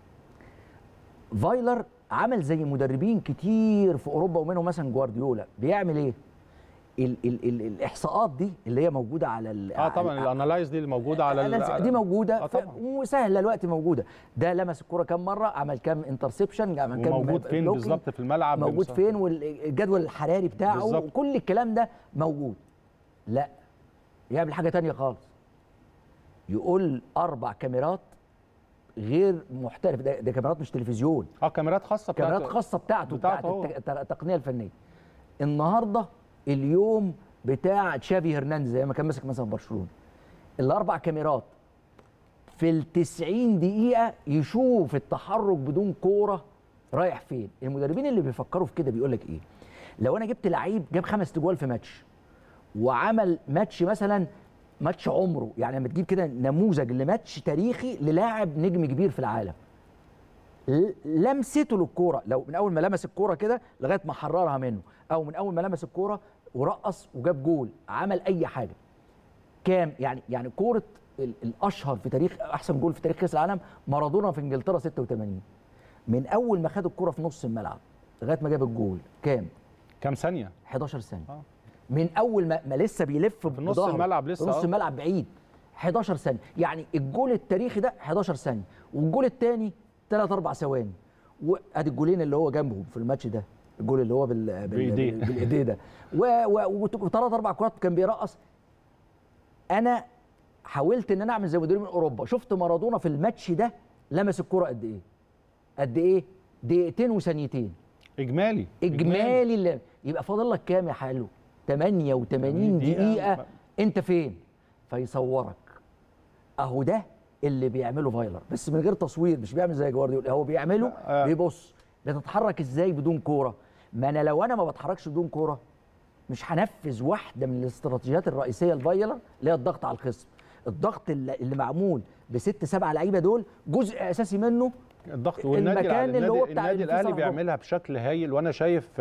Speaker 2: فايلر عمل زي مدربين كتير في اوروبا ومنهم مثلا جوارديولا، بيعمل ايه؟ ال ال ال الاحصاءات دي اللي هي موجوده على ال
Speaker 1: اه طبعا الانالايز دي اللي موجوده على
Speaker 2: ال دي موجوده
Speaker 1: آه طبعا.
Speaker 2: وسهله دلوقتي موجوده. ده لمس الكره كام مره، عمل كام انترسبشن، عمل كام
Speaker 1: موجود فين بالظبط في الملعب،
Speaker 2: موجود فين، والجدول الحراري بتاعه بالزبط. وكل الكلام ده موجود. لا يعمل حاجه تانية خالص، يقول اربع كاميرات غير محترف، ده, ده كاميرات مش تلفزيون،
Speaker 1: اه كاميرات خاصه
Speaker 2: بتاعته، كاميرات خاصه بتاعته بتاعت التقنيه الفنيه. النهارده اليوم بتاع تشافي هرنانديز زي ما كان ماسك مثلا برشلونه، الاربع كاميرات في التسعين دقيقه يشوف التحرك بدون كوره رايح فين. المدربين اللي بيفكروا في كده بيقول لك ايه، لو انا جبت لعيب جاب خمس تجوال في ماتش وعمل ماتش مثلا ماتش عمره، يعني لما تجيب كده نموذج لماتش تاريخي للاعب نجم كبير في العالم، لمسته للكوره، لو من اول ما لمس الكوره كده لغايه ما حررها منه، او من اول ما لمس الكوره ورقص وجاب جول، عمل اي حاجه، كام يعني يعني كوره الاشهر في تاريخ احسن جول في تاريخ كاس العالم مارادونا في انجلترا ستة وثمانين، من اول ما خد الكوره في نص الملعب لغايه ما جاب الجول كام؟
Speaker 1: كام ثانيه؟
Speaker 2: حداشر ثانيه. آه. من اول ما, ما لسه بيلف
Speaker 1: في نص الملعب، لسه
Speaker 2: في نص الملعب بعيد حداشر ثانيه، يعني الجول التاريخي ده حداشر ثانيه، والجول الثاني ثلاث اربع ثواني، وادي الجولين اللي هو جنبهم في الماتش ده، الجول اللي هو بال بالايديه ده، وثلاث اربع كرات كان بيرقص. انا حاولت ان انا اعمل زي مدربين اوروبا، شفت مارادونا في الماتش ده لمس الكرة قد ايه؟ قد ايه؟ دقيقتين وثانيتين
Speaker 1: اجمالي
Speaker 2: اجمالي اللي يبقى فاضل لك كام يا حلو؟ ثمانية وثمانين دقيقة, دقيقة انت فين؟ فيصورك. اهو ده اللي بيعمله فايلر، بس من غير تصوير، مش بيعمل زي جوارديولا، هو بيعمله آه. بيبص بتتحرك ازاي بدون كوره. ما انا لو انا ما بتحركش بدون كوره مش هنفذ واحده من الاستراتيجيات الرئيسيه لفايلر اللي هي الضغط على الخصم. الضغط اللي, اللي معمول بست سبع لعيبه دول جزء اساسي منه
Speaker 1: الضغط، والنادي المكان اللي هو بتاع النادي الاهلي بيعملها بشكل هايل. وانا شايف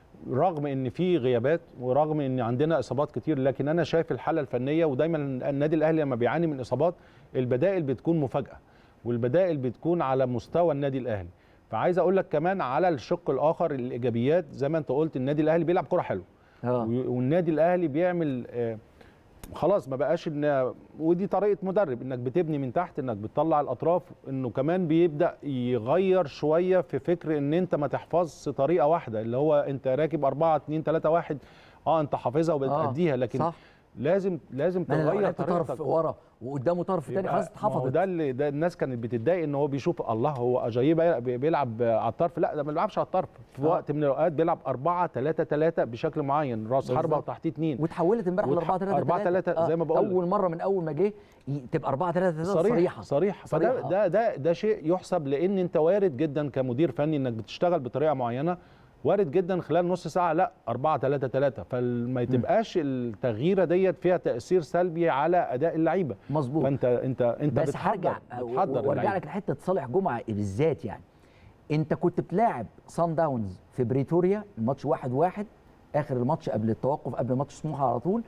Speaker 1: رغم ان في غيابات ورغم ان عندنا اصابات كتير، لكن انا شايف الحاله الفنيه، ودايما النادي الاهلي لما بيعاني من اصابات البدائل بتكون مفاجاه، والبدائل بتكون على مستوى النادي الاهلي. فعايز اقول لك كمان على الشق الاخر الايجابيات، زي ما انت قلت النادي الاهلي بيلعب كره حلوه، والنادي الاهلي بيعمل آه خلاص ما بقاش ان، ودي طريقه مدرب، انك بتبني من تحت، انك بتطلع الاطراف، انه كمان بيبدا يغير شويه في فكر ان انت ما تحفظش طريقه واحده، اللي هو انت راكب أربعة اتنين تلاتة واحد، اه انت حافظها وبتأديها، لكن صح. لازم لازم تغير
Speaker 2: طريقتك. طرف ورا وقدامه طرف تاني خلاص اتحفظت.
Speaker 1: ده اللي ده الناس كانت بتتضايق ان هو بيشوف الله هو اجاييه بيلعب على الطرف، لا ده ما بيلعبش على الطرف، في آه. وقت من الاوقات بيلعب أربعة تلاتة تلاتة بشكل معين، راس حربه وتحتيه اثنين،
Speaker 2: وتحولت امبارح ل أربعة تلاتة
Speaker 1: أربعة تلاتة زي ما بقول
Speaker 2: اول مره من اول ما جه تبقى أربعة تلاتة تلاتة
Speaker 1: صريحه صريحه فده ده ده ده شيء يحسب، لان انت وارد جدا كمدير فني انك بتشتغل بطريقه معينه، وارد جدا خلال نص ساعه لا أربعة تلاتة تلاتة، فما تبقاش التغييره ديت فيها تاثير سلبي على اداء اللعيبه.
Speaker 2: مظبوط.
Speaker 1: فانت انت انت
Speaker 2: بس هرجع وارجع لك لحته صالح جمعه بالذات. يعني انت كنت بتلاعب صن داونز في بريتوريا الماتش واحد واحد، اخر الماتش قبل التوقف قبل ماتش سموحه على طول،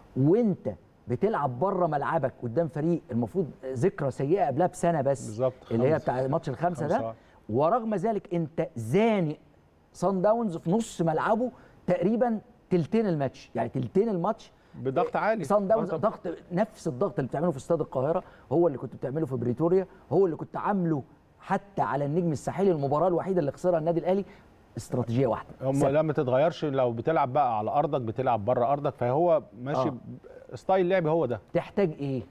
Speaker 2: وانت بتلعب بره ملعبك قدام فريق المفروض ذكرى سيئه قبلها بسنه بس
Speaker 1: بالظبط،
Speaker 2: اللي هي بتاع ماتش الخمسه ده، ورغم ذلك انت زانق صن داونز في نص ملعبه تقريبا تلتين الماتش، يعني تلتين الماتش
Speaker 1: بضغط عالي.
Speaker 2: صن داونز ضغط نفس الضغط اللي بتعمله في استاد القاهره هو اللي كنت بتعمله في بريتوريا، هو اللي كنت عامله حتى على النجم الساحلي، المباراه الوحيده اللي خسرها النادي الاهلي استراتيجيه واحده.
Speaker 1: هم لا ما تتغيرش، لو بتلعب بقى على ارضك بتلعب بره ارضك، فهو ماشي آه. ستايل لعب هو ده.
Speaker 2: تحتاج ايه؟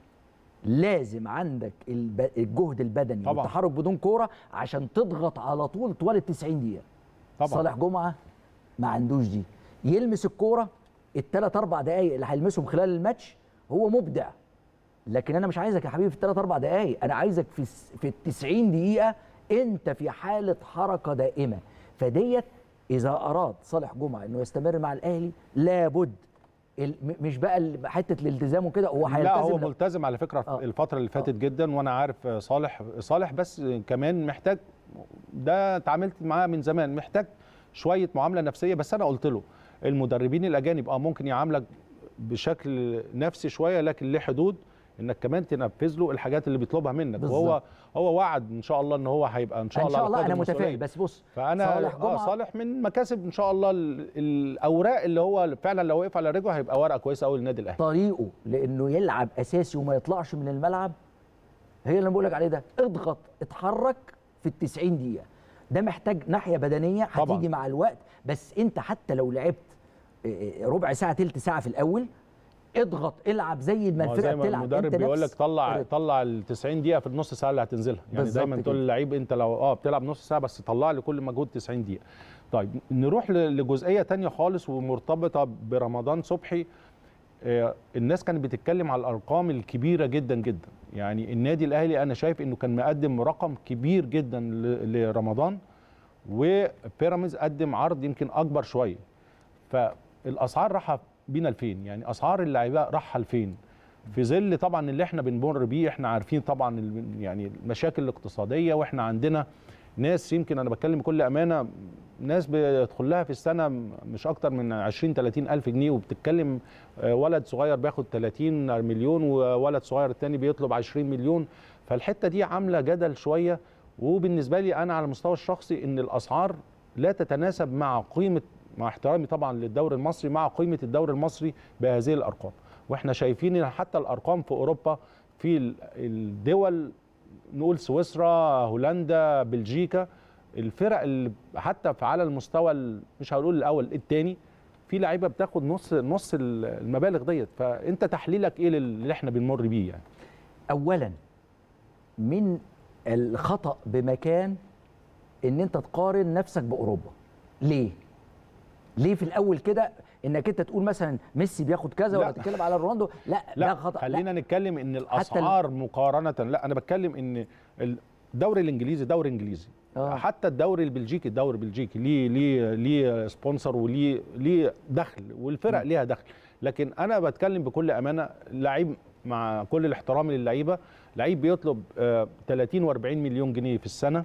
Speaker 2: لازم عندك الجهد البدني طبعا، والتحرك بدون كوره عشان تضغط على طول طوال ال تسعين دقيقه. طبعا صالح جمعه ما عندوش دي، يلمس الكوره الثلاث اربع دقائق اللي هيلمسهم خلال الماتش هو مبدع، لكن انا مش عايزك يا حبيبي في الثلاث اربع دقائق، انا عايزك في في ال تسعين دقيقه انت في حاله حركه دائمه. فديت اذا اراد صالح جمعه انه يستمر مع الاهلي لابد مش بقى حته الالتزام وكده، هو هيلتزم.
Speaker 1: لا هو ملتزم على فكره آه. الفتره اللي فاتت آه. جدا، وانا عارف صالح صالح بس كمان محتاج، ده اتعاملت معاه من زمان، محتاج شويه معامله نفسيه. بس انا قلت له المدربين الاجانب اه ممكن يعاملك بشكل نفسي شويه، لكن له حدود، انك كمان تنفذ له الحاجات اللي بيطلبها منك.
Speaker 2: بالظبط.
Speaker 1: وهو هو وعد ان شاء الله ان هو هيبقى ان شاء الله
Speaker 2: ان شاء
Speaker 1: على
Speaker 2: الله
Speaker 1: قدر
Speaker 2: انا متفائل.
Speaker 1: المسؤولية.
Speaker 2: بس بص،
Speaker 1: فانا
Speaker 2: صالح
Speaker 1: اه
Speaker 2: جمعة
Speaker 1: صالح من مكاسب ان شاء الله ال- الاوراق اللي هو فعلا لو وقف على رجله هيبقى ورقه كويسه قوي للنادي الاهلي.
Speaker 2: طريقه لانه يلعب اساسي وما يطلعش من الملعب هي اللي انا بقول لك عليه ده. اضغط، اتحرك في التسعين دقيقه. ده محتاج ناحيه بدنيه
Speaker 1: طبعاً.
Speaker 2: هتيجي مع الوقت، بس انت حتى لو لعبت إيه، ربع ساعه تلت ساعه في الاول، اضغط، العب زي ما
Speaker 1: ما هو
Speaker 2: الفرقه
Speaker 1: زي ما
Speaker 2: بتلعب.
Speaker 1: المدرب
Speaker 2: انت
Speaker 1: بيقول لك
Speaker 2: نفس
Speaker 1: طلع
Speaker 2: الريتم.
Speaker 1: طلع ال تسعين دقيقه في النص ساعه اللي هتنزلها، يعني
Speaker 2: بالظبط
Speaker 1: دايما تقول
Speaker 2: كده.
Speaker 1: للعيب انت لو اه بتلعب نص ساعه بس طلع لي كل مجهود تسعين دقيقه. طيب نروح ل- لجزئيه تانية خالص ومرتبطه برمضان صبحي. آه، الناس كانت بتتكلم على الارقام الكبيره جدا جدا، يعني النادي الاهلي انا شايف انه كان مقدم رقم كبير جدا ل- لرمضان، وبيراميدز قدم عرض يمكن اكبر شويه. فالاسعار رايحه بينا لفين؟ يعني اسعار اللعيبه رايحه لفين؟ في ظل طبعا اللي احنا بنمر بيه، احنا عارفين طبعا ال- يعني المشاكل الاقتصاديه، واحنا عندنا ناس يمكن انا بتكلم بكل امانه، ناس بيدخل لها في السنه مش اكتر من عشرين تلاتين الف جنيه، وبتتكلم آه، ولد صغير بياخد تلاتين مليون وولد صغير التاني بيطلب عشرين مليون. فالحته دي عامله جدل شويه، وبالنسبه لي انا على المستوى الشخصي ان الاسعار لا تتناسب مع قيمه، مع احترامي طبعا للدوري المصري، مع قيمه الدوري المصري بهذه الارقام. واحنا شايفين ان حتى الارقام في اوروبا، في ال- الدول نقول سويسرا، هولندا، بلجيكا، الفرق اللي حتى في على المستوى ال- مش هقول الاول الثاني، في لعيبه بتاخد نص نص المبالغ ديت. فانت تحليلك ايه اللي احنا بنمر بيه يعني؟
Speaker 2: اولا، من الخطا بمكان ان انت تقارن نفسك باوروبا. ليه؟ ليه في الاول كده انك انت تقول مثلا ميسي بياخد كذا
Speaker 1: لا.
Speaker 2: ولا تتكلم على رونالدو؟ لا,
Speaker 1: لا
Speaker 2: ده خطا.
Speaker 1: خلينا
Speaker 2: لا.
Speaker 1: نتكلم ان الاسعار مقارنه، لا انا بتكلم ان الدوري الانجليزي دوري انجليزي،
Speaker 2: آه.
Speaker 1: حتى الدوري البلجيكي الدوري البلجيكي ليه ليه ليه سبونسر وليه ليه دخل، والفرق ليها دخل. لكن انا بتكلم بكل امانه، لعيب مع كل الاحترام للعيبه، لعيب بيطلب آه، تلاتين واربعين مليون جنيه في السنه،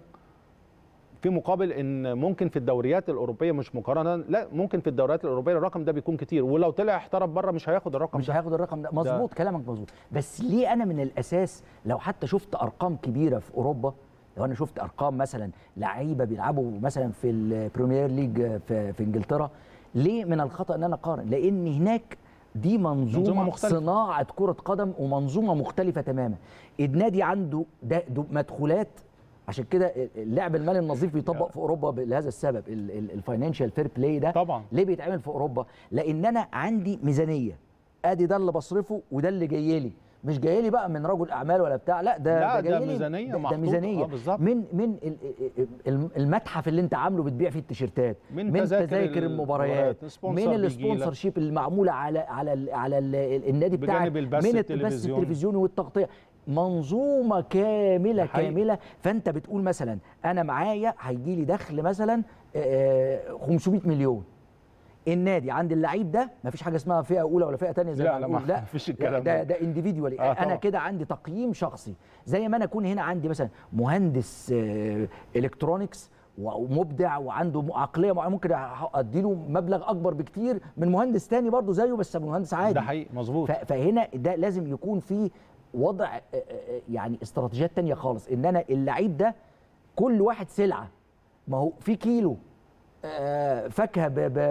Speaker 1: في مقابل ان ممكن في الدوريات الاوروبيه، مش مقارنه، لا ممكن في الدوريات الاوروبيه الرقم ده بيكون كتير، ولو طلع احترف بره مش هياخد الرقم
Speaker 2: مش
Speaker 1: ده.
Speaker 2: هياخد الرقم ده. مظبوط، كلامك مظبوط. بس ليه انا من الاساس لو حتى شفت ارقام كبيره في اوروبا، لو انا شفت ارقام مثلا لعيبه بيلعبوا مثلا في البريمير ليج في, في انجلترا، ليه من الخطا ان انا اقارن؟ لان هناك دي منظومه,
Speaker 1: منظومة مختلفة.
Speaker 2: صناعه كره قدم ومنظومه مختلفه تماما. النادي عنده ده ده مدخولات، عشان كده اللعب المالي النظيف بيطبق في اوروبا لهذا السبب. الفاينانشال فير بلاي ده
Speaker 1: طبعا
Speaker 2: ليه بيتعمل في اوروبا؟ لان انا عندي ميزانيه، ادي ده اللي بصرفه وده اللي جاي لي، مش جاي لي بقى من رجل اعمال ولا بتاع، لا ده
Speaker 1: لا،
Speaker 2: ده جاي
Speaker 1: ده
Speaker 2: لي
Speaker 1: ميزانية
Speaker 2: ده, ده
Speaker 1: محطوطة.
Speaker 2: ميزانيه
Speaker 1: آه بالظبط.
Speaker 2: من من ال- ال- المتحف اللي انت عامله بتبيع فيه التيشيرتات،
Speaker 1: من
Speaker 2: من
Speaker 1: تذاكر
Speaker 2: تذاكر المباريات،
Speaker 1: سبونسر
Speaker 2: من
Speaker 1: بيجيلك.
Speaker 2: السبونسر شيب المعموله على على ال على ال النادي بتاعك،
Speaker 1: بجانب البث
Speaker 2: من
Speaker 1: التلفزيوني.
Speaker 2: التلفزيوني والتغطيه، منظومه كامله
Speaker 1: حقيقي.
Speaker 2: كامله. فانت بتقول مثلا انا معايا هيجي لي دخل مثلا آه، خمسمائة مليون، النادي عند اللعيب ده ما فيش حاجه اسمها فئه اولى ولا فئه ثانيه زي
Speaker 1: لا،
Speaker 2: ما
Speaker 1: لا،
Speaker 2: بنقول،
Speaker 1: ما
Speaker 2: لا
Speaker 1: فيش الكلام
Speaker 2: ده
Speaker 1: ده.
Speaker 2: ده انديفيدوالي.
Speaker 1: آه
Speaker 2: انا
Speaker 1: طبعا.
Speaker 2: كده عندي تقييم شخصي، زي ما انا اكون هنا عندي مثلا مهندس آه، الكترونكس ومبدع وعنده عقليه معينه، ممكن اديله مبلغ اكبر بكتير من مهندس تاني برضه زيه بس مهندس عادي.
Speaker 1: ده حقيقي مظبوط.
Speaker 2: ف- فهنا ده لازم يكون في وضع آه، آه، يعني استراتيجيات تانية خالص، ان انا اللعيب ده كل واحد سلعه. ما هو في كيلو آه، فاكهه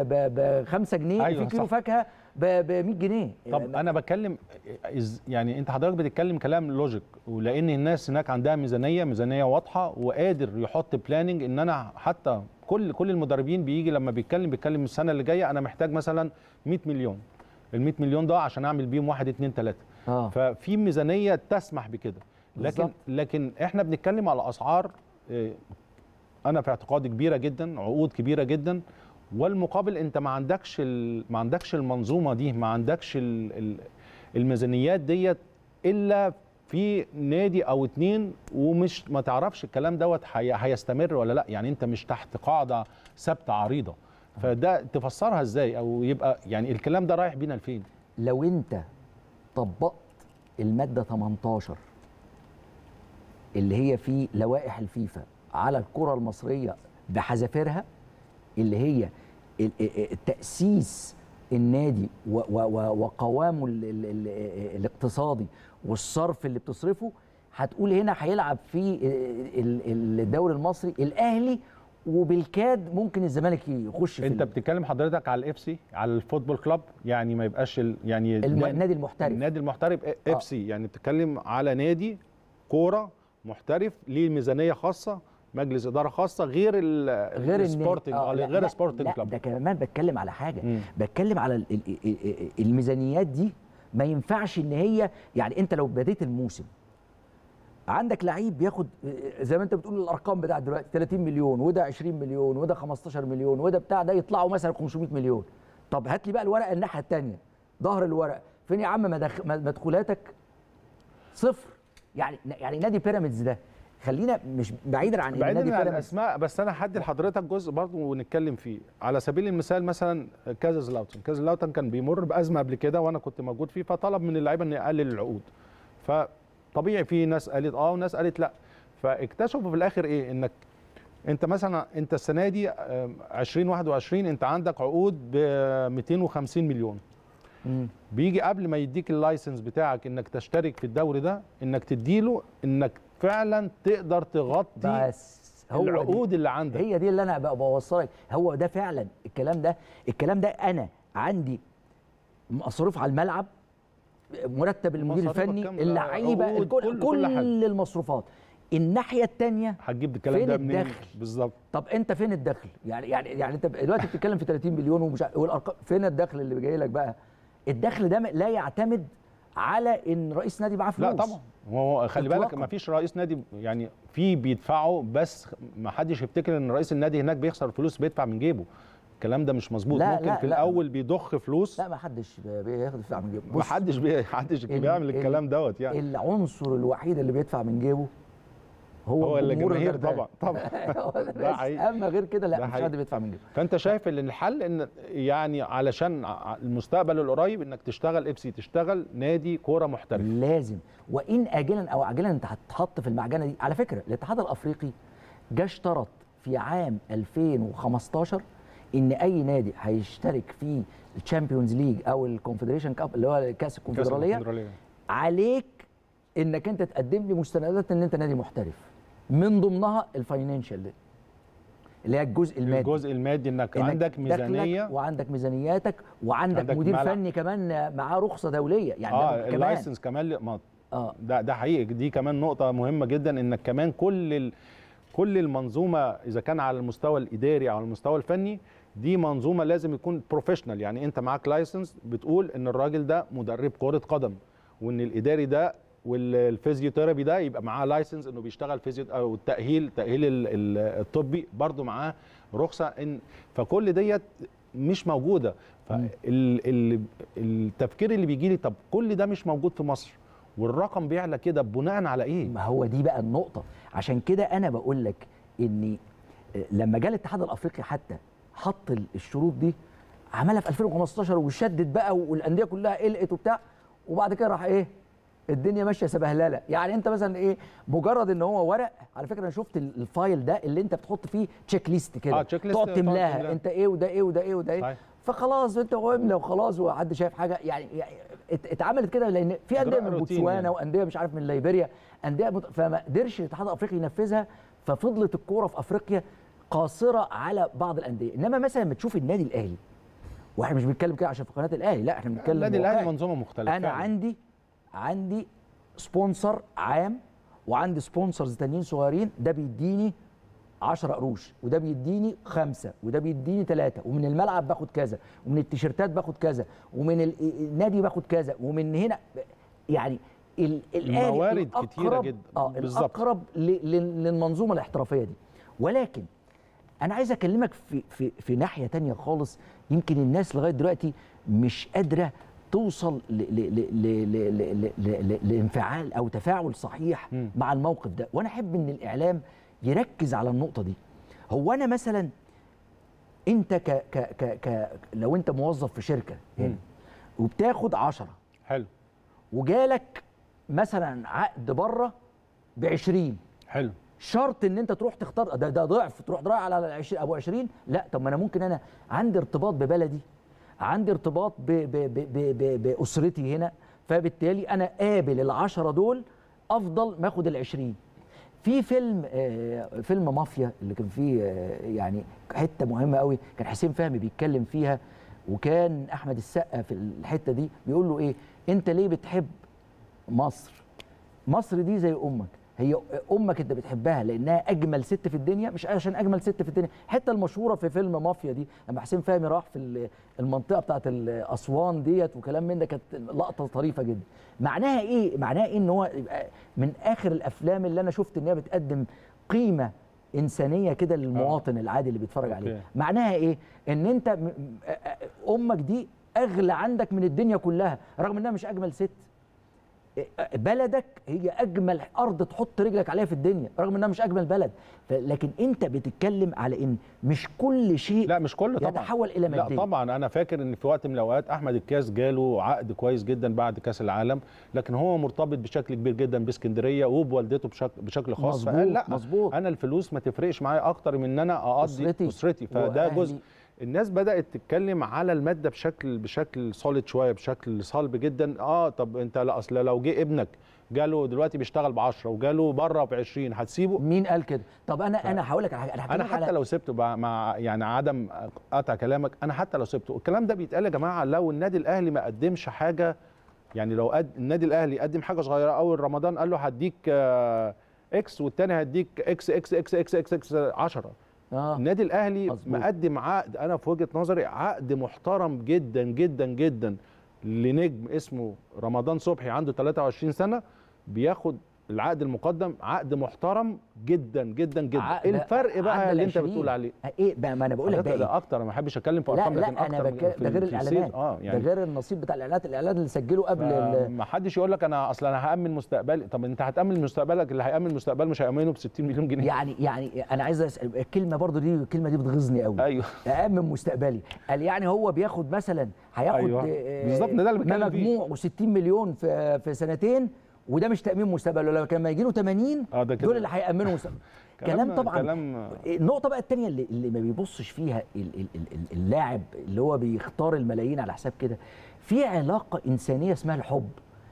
Speaker 2: ب خمسة جنيه،
Speaker 1: أيوة
Speaker 2: في كيلو
Speaker 1: صح.
Speaker 2: فاكهه ب مية جنيه.
Speaker 1: طب انا بتكلم إز- يعني انت حضرتك بتتكلم كلام لوجيك، ولان الناس هناك عندها ميزانيه ميزانيه واضحه، وقادر يحط بلاننج، ان انا حتى كل كل المدربين بيجي لما بيتكلم بيتكلم السنه اللي جايه انا محتاج مثلا مية مليون، ال مية مليون ده عشان اعمل بيهم واحد اتنين تلاته.
Speaker 2: آه.
Speaker 1: ففي ميزانيه تسمح بكده، لكن
Speaker 2: بالظبط.
Speaker 1: لكن احنا بنتكلم على اسعار آه، انا في اعتقادي كبيره جدا، عقود كبيره جدا، والمقابل انت ما عندكش ال... ما عندكش المنظومه دي، ما عندكش ال... ال... الميزانيات ديت الا في نادي او اتنين، ومش ما تعرفش الكلام دوت هي... هيستمر ولا لا. يعني انت مش تحت قاعده ثابته عريضه، فده تفسرها ازاي؟ او يبقى يعني الكلام ده رايح بينا لفين؟
Speaker 2: لو انت طبقت الماده تمنتاشر اللي هي في لوائح الفيفا على الكره المصريه بحذافيرها، اللي هي ال- ال- تأسيس النادي وقوامه ال ال ال الاقتصادي والصرف اللي بتصرفه، هتقول هنا هيلعب في الدوري المصري الاهلي، وبالكاد ممكن الزمالك يخش في.
Speaker 1: انت بتتكلم حضرتك على الاف سي، على الفوتبول كلوب، يعني ما يبقاش يعني
Speaker 2: النادي المحترف،
Speaker 1: النادي المحترف اف سي، يعني بتتكلم على نادي كوره محترف ليه ميزانيه خاصه، مجلس اداره خاصه، غير غير السبورتنج آه غير السبورتنج كلوب.
Speaker 2: ده كمان بتكلم على حاجه، مم. بتكلم على الميزانيات دي ما ينفعش ان هي، يعني انت لو بديت الموسم عندك لعيب بياخد زي ما انت بتقول الارقام بتاعت دلوقتي ثلاثين مليون، وده عشرين مليون، وده خمستاشر مليون، وده بتاع ده يطلعوا مثلا خمسمائة مليون. طب هات لي بقى الورقه الناحيه الثانيه، ظهر الورقه فين يا عم؟ مدخولاتك صفر. يعني يعني نادي بيراميدز ده، خلينا مش بعيدا عن
Speaker 1: بعيدا عن بعيدا الاسماء، بس انا هدي لحضرتك جزء برضه ونتكلم فيه. على سبيل المثال مثلا كازازلاوتن، كازازلاوتن كان بيمر بازمه قبل كده وانا كنت موجود فيه، فطلب من اللعيبه ان يقلل العقود. فطبيعي في ناس قالت اه وناس قالت لا، فاكتشفوا في الاخر ايه؟ انك انت مثلا انت السنه دي ألفين وواحد وعشرين انت عندك عقود ب مئتين وخمسين مليون. مم. بيجي قبل ما يديك اللايسنس بتاعك انك تشترك في الدوري ده، انك تديله انك فعلا تقدر تغطي
Speaker 2: بس هو
Speaker 1: العقود اللي عندك.
Speaker 2: هي دي اللي انا بوصلك، هو ده فعلا الكلام ده الكلام ده انا عندي مصروف على الملعب، مرتب المدير الفني، اللعيبه، كل, كل, كل المصروفات. الناحيه الثانيه
Speaker 1: هتجيب الكلام ده منين بالظبط؟
Speaker 2: طب انت فين الدخل؟ يعني يعني يعني انت دلوقتي بتتكلم في ثلاثين مليون ومش والارقام، فين الدخل اللي جاي لك بقى؟ الدخل ده لا يعتمد على ان رئيس نادي معاه فلوس.
Speaker 1: لا طبعا، هو خلي بالك ما فيش رئيس نادي، يعني في بيدفعوا، بس ما حدش يفتكر ان رئيس النادي هناك بيخسر فلوس بيدفع من جيبه. الكلام ده مش مظبوط. ممكن لا في لا الاول بيضخ فلوس.
Speaker 2: لا ما حدش بياخد يدفع من جيبه،
Speaker 1: ما حدش بي حدش بيعمل الكلام دوت. يعني
Speaker 2: العنصر الوحيد اللي بيدفع من جيبه هو,
Speaker 1: هو الجماهير طبعا طبعا.
Speaker 2: ده حقيقي. اما غير كده لا مش حد بيدفع من جيبه.
Speaker 1: فانت شايف ان الحل ان يعني علشان المستقبل القريب انك تشتغل اف سي، تشتغل نادي كوره محترف
Speaker 2: لازم، وان اجلا او عاجلا انت هتتحط في المعجنه دي. على فكره الاتحاد الافريقي جه اشترط في عام ألفين وخمستاشر ان اي نادي هيشترك في الشامبيونز ليج او الكونفدريشن كاب اللي هو كاس الكونفدراليه، عليك انك انت تقدم لي مستندات ان انت نادي محترف، من ضمنها الفاينانشال اللي هي الجزء المادي.
Speaker 1: الجزء المادي انك, إنك عندك ميزانيه
Speaker 2: وعندك ميزانياتك وعندك, عندك مدير ملع. فني كمان معاه رخصه دوليه، يعني
Speaker 1: اه اللايسنس كمان. كمان اه ده ده حقيقي، دي كمان نقطه مهمه جدا، انك كمان كل ال كل المنظومه اذا كان على المستوى الاداري او على المستوى الفني، دي منظومه لازم يكون بروفيشنال. يعني انت معاك لايسنس بتقول ان الراجل ده مدرب كره قدم، وان الاداري ده والفيزيوثيرابي ده يبقى معاه لايسنس انه بيشتغل فيزيو، او التاهيل التاهيل الطبي برضو معاه رخصه. ان فكل ديت مش موجوده. فالتفكير اللي بيجي لي طب كل ده مش موجود في مصر، والرقم بيعلى كده بناء على ايه؟
Speaker 2: ما هو دي بقى النقطه. عشان كده انا بقول لك ان لما جه الاتحاد الافريقي حتى حط الشروط دي، عملها في ألفين وخمستاشر وشدد بقى، والانديه كلها قلقت وبتاع، وبعد كده راح ايه؟ الدنيا ماشيه سبهلله. يعني انت مثلا ايه، مجرد ان هو ورق. على فكره انا شفت الفايل ده اللي انت بتحط فيه تشيك ليست كده،
Speaker 1: آه
Speaker 2: تقعد تملاها انت ايه وده ايه وده ايه وده ايه، فخلاص انت املى وخلاص وحد شايف حاجه. يعني, يعني اتعملت كده لان في انديه من بوتسوانا يعني، وانديه مش عارف من ليبيريا، انديه مت... فما قدرش الاتحاد الافريقي ينفذها، ففضلت الكوره في افريقيا قاصره على بعض الانديه. انما مثلا لما تشوف النادي الاهلي، واحنا مش بنتكلم كده عشان في قناه الاهلي، لا احنا بنتكلم
Speaker 1: النادي الاهلي منظومه مختلفه.
Speaker 2: انا فعلا. عندي عندي سبونسر عام، وعندي سبونسرز تانيين صغيرين، ده بيديني عشرة قروش، وده بيديني خمسة، وده بيديني ثلاثة، ومن الملعب باخد كذا، ومن التيشيرتات باخد كذا، ومن النادي باخد كذا، ومن هنا. يعني
Speaker 1: الموارد كتيرة جدا
Speaker 2: اه الاقرب للمنظومه الاحترافيه دي. ولكن انا عايز اكلمك في في في ناحيه تانية خالص، يمكن الناس لغايه دلوقتي مش قادره توصل لانفعال او تفاعل صحيح م. مع الموقف ده، وانا احب ان الاعلام يركز على النقطه دي. هو انا مثلا انت ك ك ك ك لو انت موظف في شركه هنا وبتاخد عشرة
Speaker 1: حلو،
Speaker 2: وجالك مثلا عقد بره ب عشرين
Speaker 1: حلو،
Speaker 2: شرط ان انت تروح تختار ده ده ضعف، تروح ضايع على ابو عشرين؟ لا. طب ما انا ممكن انا عندي ارتباط ببلدي، عندي ارتباط ب ب ب ب ب باسرتي هنا، فبالتالي انا قابل العشرة دول افضل ما اخد العشرين. في فيلم آه فيلم مافيا اللي كان فيه آه يعني حته مهمه قوي، كان حسين فهمي بيتكلم فيها، وكان احمد السقا في الحته دي بيقول له ايه، انت ليه بتحب مصر؟ مصر دي زي امك، هي امك انت بتحبها لانها اجمل ست في الدنيا، مش عشان اجمل ست في الدنيا. الحته المشهوره في فيلم مافيا دي لما حسين فهمي راح في المنطقه بتاعه اسوان ديت وكلام من ده، كانت لقطه طريفه جدا. معناها ايه؟ معناها ايه ان هو من اخر الافلام اللي انا شفت ان هي بتقدم قيمه انسانيه كده للمواطن العادي اللي بيتفرج عليه. معناها ايه؟ ان انت امك دي اغلى عندك من الدنيا كلها، رغم انها مش اجمل ست. بلدك هي اجمل ارض تحط رجلك عليها في الدنيا، رغم انها مش اجمل بلد. لكن انت بتتكلم على ان مش كل شيء
Speaker 1: لا مش كله طبعا
Speaker 2: يتحول الى ماديه.
Speaker 1: لا طبعا، انا فاكر ان في وقت من الاوقات احمد الكاس جاله عقد كويس جدا بعد كاس العالم، لكن هو مرتبط بشكل كبير جدا باسكندريه وبوالدته بشكل بشكل خاص.
Speaker 2: مظبوط
Speaker 1: فقال لا
Speaker 2: مظبوط.
Speaker 1: انا الفلوس ما تفرقش معايا اكتر من ان انا اقضي اسرتي, أسرتي. فده جزء. الناس بدات تتكلم على الماده بشكل بشكل صالد شويه، بشكل صلب جدا. اه طب انت لا اصل لو جه ابنك جاله دلوقتي بيشتغل ب عشرة وجاله بره ب عشرين هتسيبه؟
Speaker 2: مين قال كده؟ طب انا
Speaker 1: ف...
Speaker 2: انا هقول لك على حاجه،
Speaker 1: انا حتى على... لو سبته مع يعني عدم قطع كلامك، انا حتى لو سبته الكلام ده بيتقال يا جماعه لو النادي الاهلي ما قدمش حاجه. يعني لو قد... النادي الاهلي قدم حاجه صغيره، اول رمضان قال له هديك اكس والتاني هديك اكس اكس اكس اكس اكس اكس عشرة. آه. النادي الاهلي مظبوط. مقدم عقد، انا في وجهه نظري عقد محترم جدا جدا جدا لنجم اسمه رمضان صبحي عنده ثلاثة وعشرين سنة، بياخد العقد المقدم عقد محترم جدا جدا جدا. الفرق بقى اللي انت بتقول عليه
Speaker 2: ايه بقى؟ ما انا بقول لك
Speaker 1: ده اكتر، ما بحبش اتكلم في ارقام،
Speaker 2: لكن
Speaker 1: لا
Speaker 2: انا بك... ده غير الاعلانات.
Speaker 1: اه يعني
Speaker 2: ده غير النصيب بتاع الاعلانات، الاعلان اللي سجله قبل ال...
Speaker 1: ما حدش يقول لك انا اصلا انا هامن مستقبلي. طب انت هتامن مستقبلك، اللي هيامن مستقبل مش هيامنه ب ستين مليون جنيه.
Speaker 2: يعني يعني انا عايز اسال الكلمه برضو دي، الكلمه دي بتغيظني قوي.
Speaker 1: ايوه
Speaker 2: اامن مستقبلي، قال يعني هو بياخد مثلا هياخد
Speaker 1: أيوة.
Speaker 2: آه
Speaker 1: بالظبط ده اللي بتكلم فيه،
Speaker 2: مجموع وستين مليون في في سنتين، وده مش تامين مستقبل. لو كان ما يجي له ثمانين
Speaker 1: آه
Speaker 2: دول اللي هيامنوا مستقبل. كلام طبعا. كلام النقطه بقى الثانيه اللي, اللي ما بيبصش فيها اللاعب اللي هو بيختار الملايين على حساب كده، في علاقه انسانيه اسمها الحب،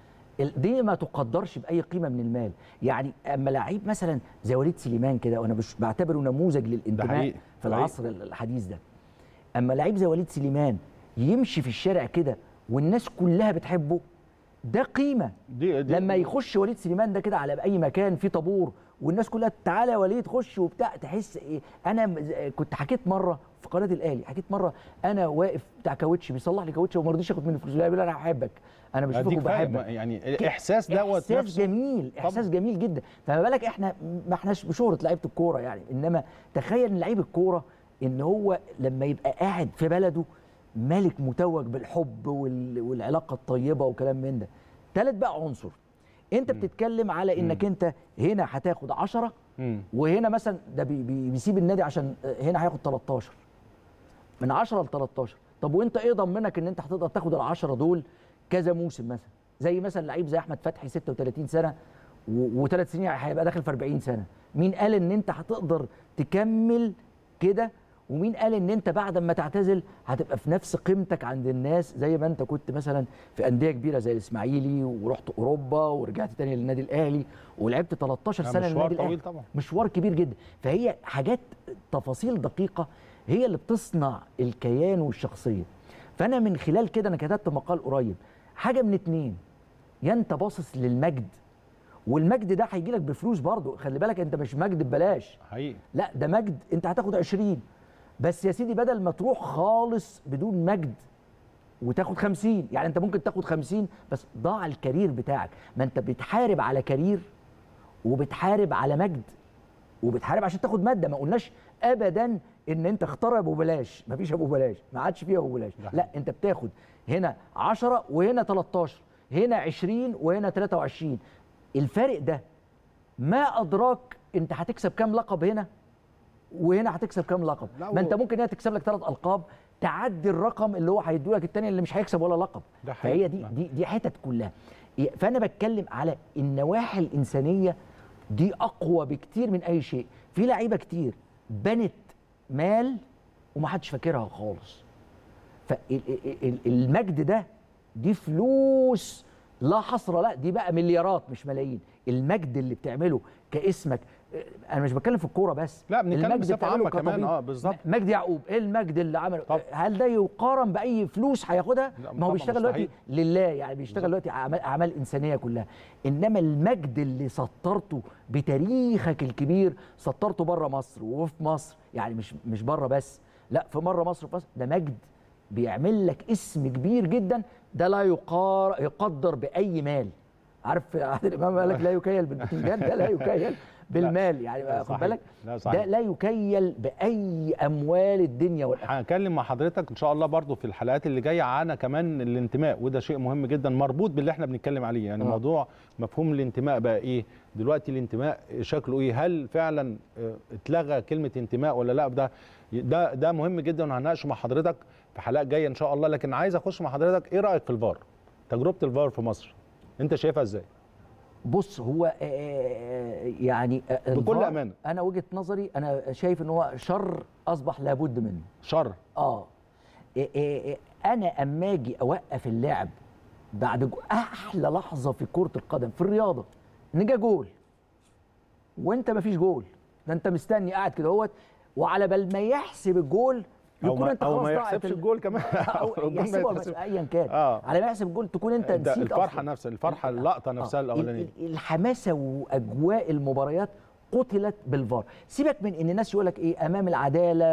Speaker 2: دي ما تقدرش باي قيمه من المال. يعني اما لعيب مثلا زي وليد سليمان كده، وانا مش بعتبره نموذج للانتماء في العصر الحديث ده، اما لعيب زي وليد سليمان يمشي في الشارع كده والناس كلها بتحبه، ده قيمه.
Speaker 1: دي دي
Speaker 2: لما يخش وليد سليمان ده كده على اي مكان في طابور والناس كلها تعالى يا وليد خش وبتاع، تحس ايه. انا كنت حكيت مره في قناه الاهلي، حكيت مره انا واقف بتاع كاوتش بيصلح لي كاوتش وما رضيش ياخد مني فلوس، بيقول انا بحبك، انا بشوفك وبحبك.
Speaker 1: يعني الاحساس دوت
Speaker 2: احساس نفسه جميل، احساس طب. جميل جدا. فما بالك احنا ما احناش بشهره لعيبه الكوره يعني، انما تخيل ان لعيب الكوره ان هو لما يبقى قاعد في بلده ملك متوج بالحب والعلاقه الطيبه وكلام من ده. ثالث بقى عنصر، انت بتتكلم على انك انت هنا هتاخد عشرة وهنا مثلا ده بي بي بيسيب النادي عشان هنا هياخد تلتاشر، من عشرة ل تلتاشر. طب وانت ايه ضمنك ان انت هتقدر تاخد العشرة دول كذا موسم؟ مثلا زي مثلا لعيب زي احمد فتحي ستة وتلاتين سنه وثلاث سنين هيبقى داخل في أربعين سنه، مين قال ان انت هتقدر تكمل كده؟ ومين قال ان انت بعد ما تعتزل هتبقى في نفس قيمتك عند الناس زي ما انت كنت مثلا في انديه كبيره زي الاسماعيلي ورحت اوروبا ورجعت تاني للنادي الاهلي ولعبت تلتاشر سنه للنادي الاهلي؟
Speaker 1: مشوار طويل طبعا،
Speaker 2: مشوار كبير جدا. فهي حاجات تفاصيل دقيقه هي اللي بتصنع الكيان والشخصيه. فانا من خلال كده انا كتبت مقال قريب، حاجه من اتنين، يا انت باصص للمجد، والمجد ده هيجي لك بفلوس برضه، خلي بالك انت مش مجد ببلاش
Speaker 1: حقيقي،
Speaker 2: لا ده مجد انت هتاخد عشرين بس يا سيدي، بدل ما تروح خالص بدون مجد وتاخد خمسين، يعني انت ممكن تاخد خمسين بس ضاع الكارير بتاعك. ما انت بتحارب على كارير وبتحارب على مجد وبتحارب عشان تاخد ماده. ما قلناش ابدا ان انت اختار ابو بلاش، مفيش ابو بلاش، ما عادش فيه ابو بلاش، لا انت بتاخد هنا عشرة وهنا تلتاشر، هنا عشرين وهنا تلاتة وعشرين. الفارق ده ما ادراك انت هتكسب كام لقب هنا وهنا هتكسب كام لقب. ما انت ممكن هنا تكسب لك ثلاث القاب تعدي الرقم اللي هو هيدوا لك الثاني اللي مش هيكسب ولا لقب. فهي دي دي دي حتت كلها. فانا بتكلم على النواحي الانسانيه دي اقوى بكتير من اي شيء. في لعيبه كتير بنت مال وما حدش فاكرها خالص، فالمجد ده دي فلوس لا حصر لا، دي بقى مليارات مش ملايين. المجد اللي بتعمله كاسمك، انا مش بتكلم في الكوره بس،
Speaker 1: لا بنتكلم
Speaker 2: المجد
Speaker 1: بصفه عامه كمان. اه بالظبط.
Speaker 2: مجدي يعقوب ايه المجد اللي عمله؟
Speaker 1: طب.
Speaker 2: هل ده يقارن باي فلوس هياخدها؟ ما هو بيشتغل دلوقتي لله، يعني بيشتغل دلوقتي اعمال اعمال انسانيه كلها. انما المجد اللي سطرته بتاريخك الكبير، سطرته بره مصر وفي مصر، يعني مش مش بره بس، لا في مره مصر وفي مصر، ده مجد بيعمل لك اسم كبير جدا، ده لا يقار يقدر باي مال. عارف عادل امام قال لك لا يكيل بالبتنجان، ده لا يكيل بالمال، يعني خد بالك ده لا يكيل باي اموال الدنيا والاخره.
Speaker 1: هنتكلم مع حضرتك ان شاء الله برضو في الحلقات اللي جايه عن كمان الانتماء، وده شيء مهم جدا مربوط باللي احنا بنتكلم عليه، يعني آه. موضوع مفهوم الانتماء بقى ايه دلوقتي، الانتماء شكله ايه، هل فعلا اتلغى كلمه انتماء ولا لا؟ ده ده ده مهم جدا وهنناقشه مع حضرتك في حلقات جايه ان شاء الله. لكن عايز اخش مع حضرتك، ايه رايك في الفار؟ تجربه الفار في مصر انت شايفها ازاي؟
Speaker 2: بص هو يعني
Speaker 1: بكل امانه
Speaker 2: انا وجهه نظري انا شايف ان هو شر اصبح لابد منه.
Speaker 1: شر
Speaker 2: اه انا اما اجي اوقف اللعب بعد احلى لحظه في كره القدم في الرياضه ان جه جول وانت ما فيش جول، ده انت مستني قاعد كده اهوت، وعلى بال ما يحسب الجول يكون انت خلاص
Speaker 1: او ما يحسبش الجول كمان
Speaker 2: او يحسبه ايا كان آه. على ما يحسب الجول تكون انت نسيت
Speaker 1: الفرحه نفسها، الفرحه اللقطه نفسها آه. الاولانيه.
Speaker 2: الحماسه واجواء المباريات قتلت بالفار. سيبك من ان الناس يقول لك ايه امام العداله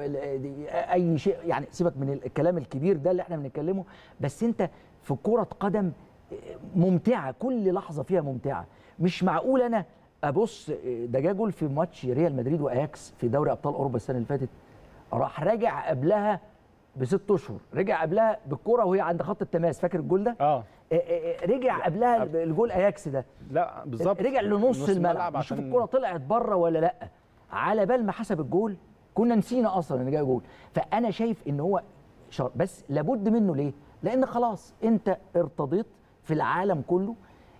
Speaker 2: اي شيء، يعني سيبك من الكلام الكبير ده اللي احنا بنتكلمه، بس انت في كره قدم ممتعه، كل لحظه فيها ممتعه. مش معقول انا ابص ده جا جول في ماتش ريال مدريد واياكس في دوري ابطال اوروبا السنه اللي فاتت، راح راجع قبلها بست اشهر، رجع قبلها بالكوره وهي عند خط التماس، فاكر الجول ده؟
Speaker 1: اه
Speaker 2: رجع قبلها الجول اياكس ده،
Speaker 1: لا بالظبط،
Speaker 2: رجع لنص الملعب يشوف الكوره طلعت بره ولا لا، على بال ما حسب الجول كنا نسينا اصلا ان جاي جول. فانا شايف ان هو شر، بس لابد منه. ليه؟ لان خلاص انت ارتضيت في العالم كله.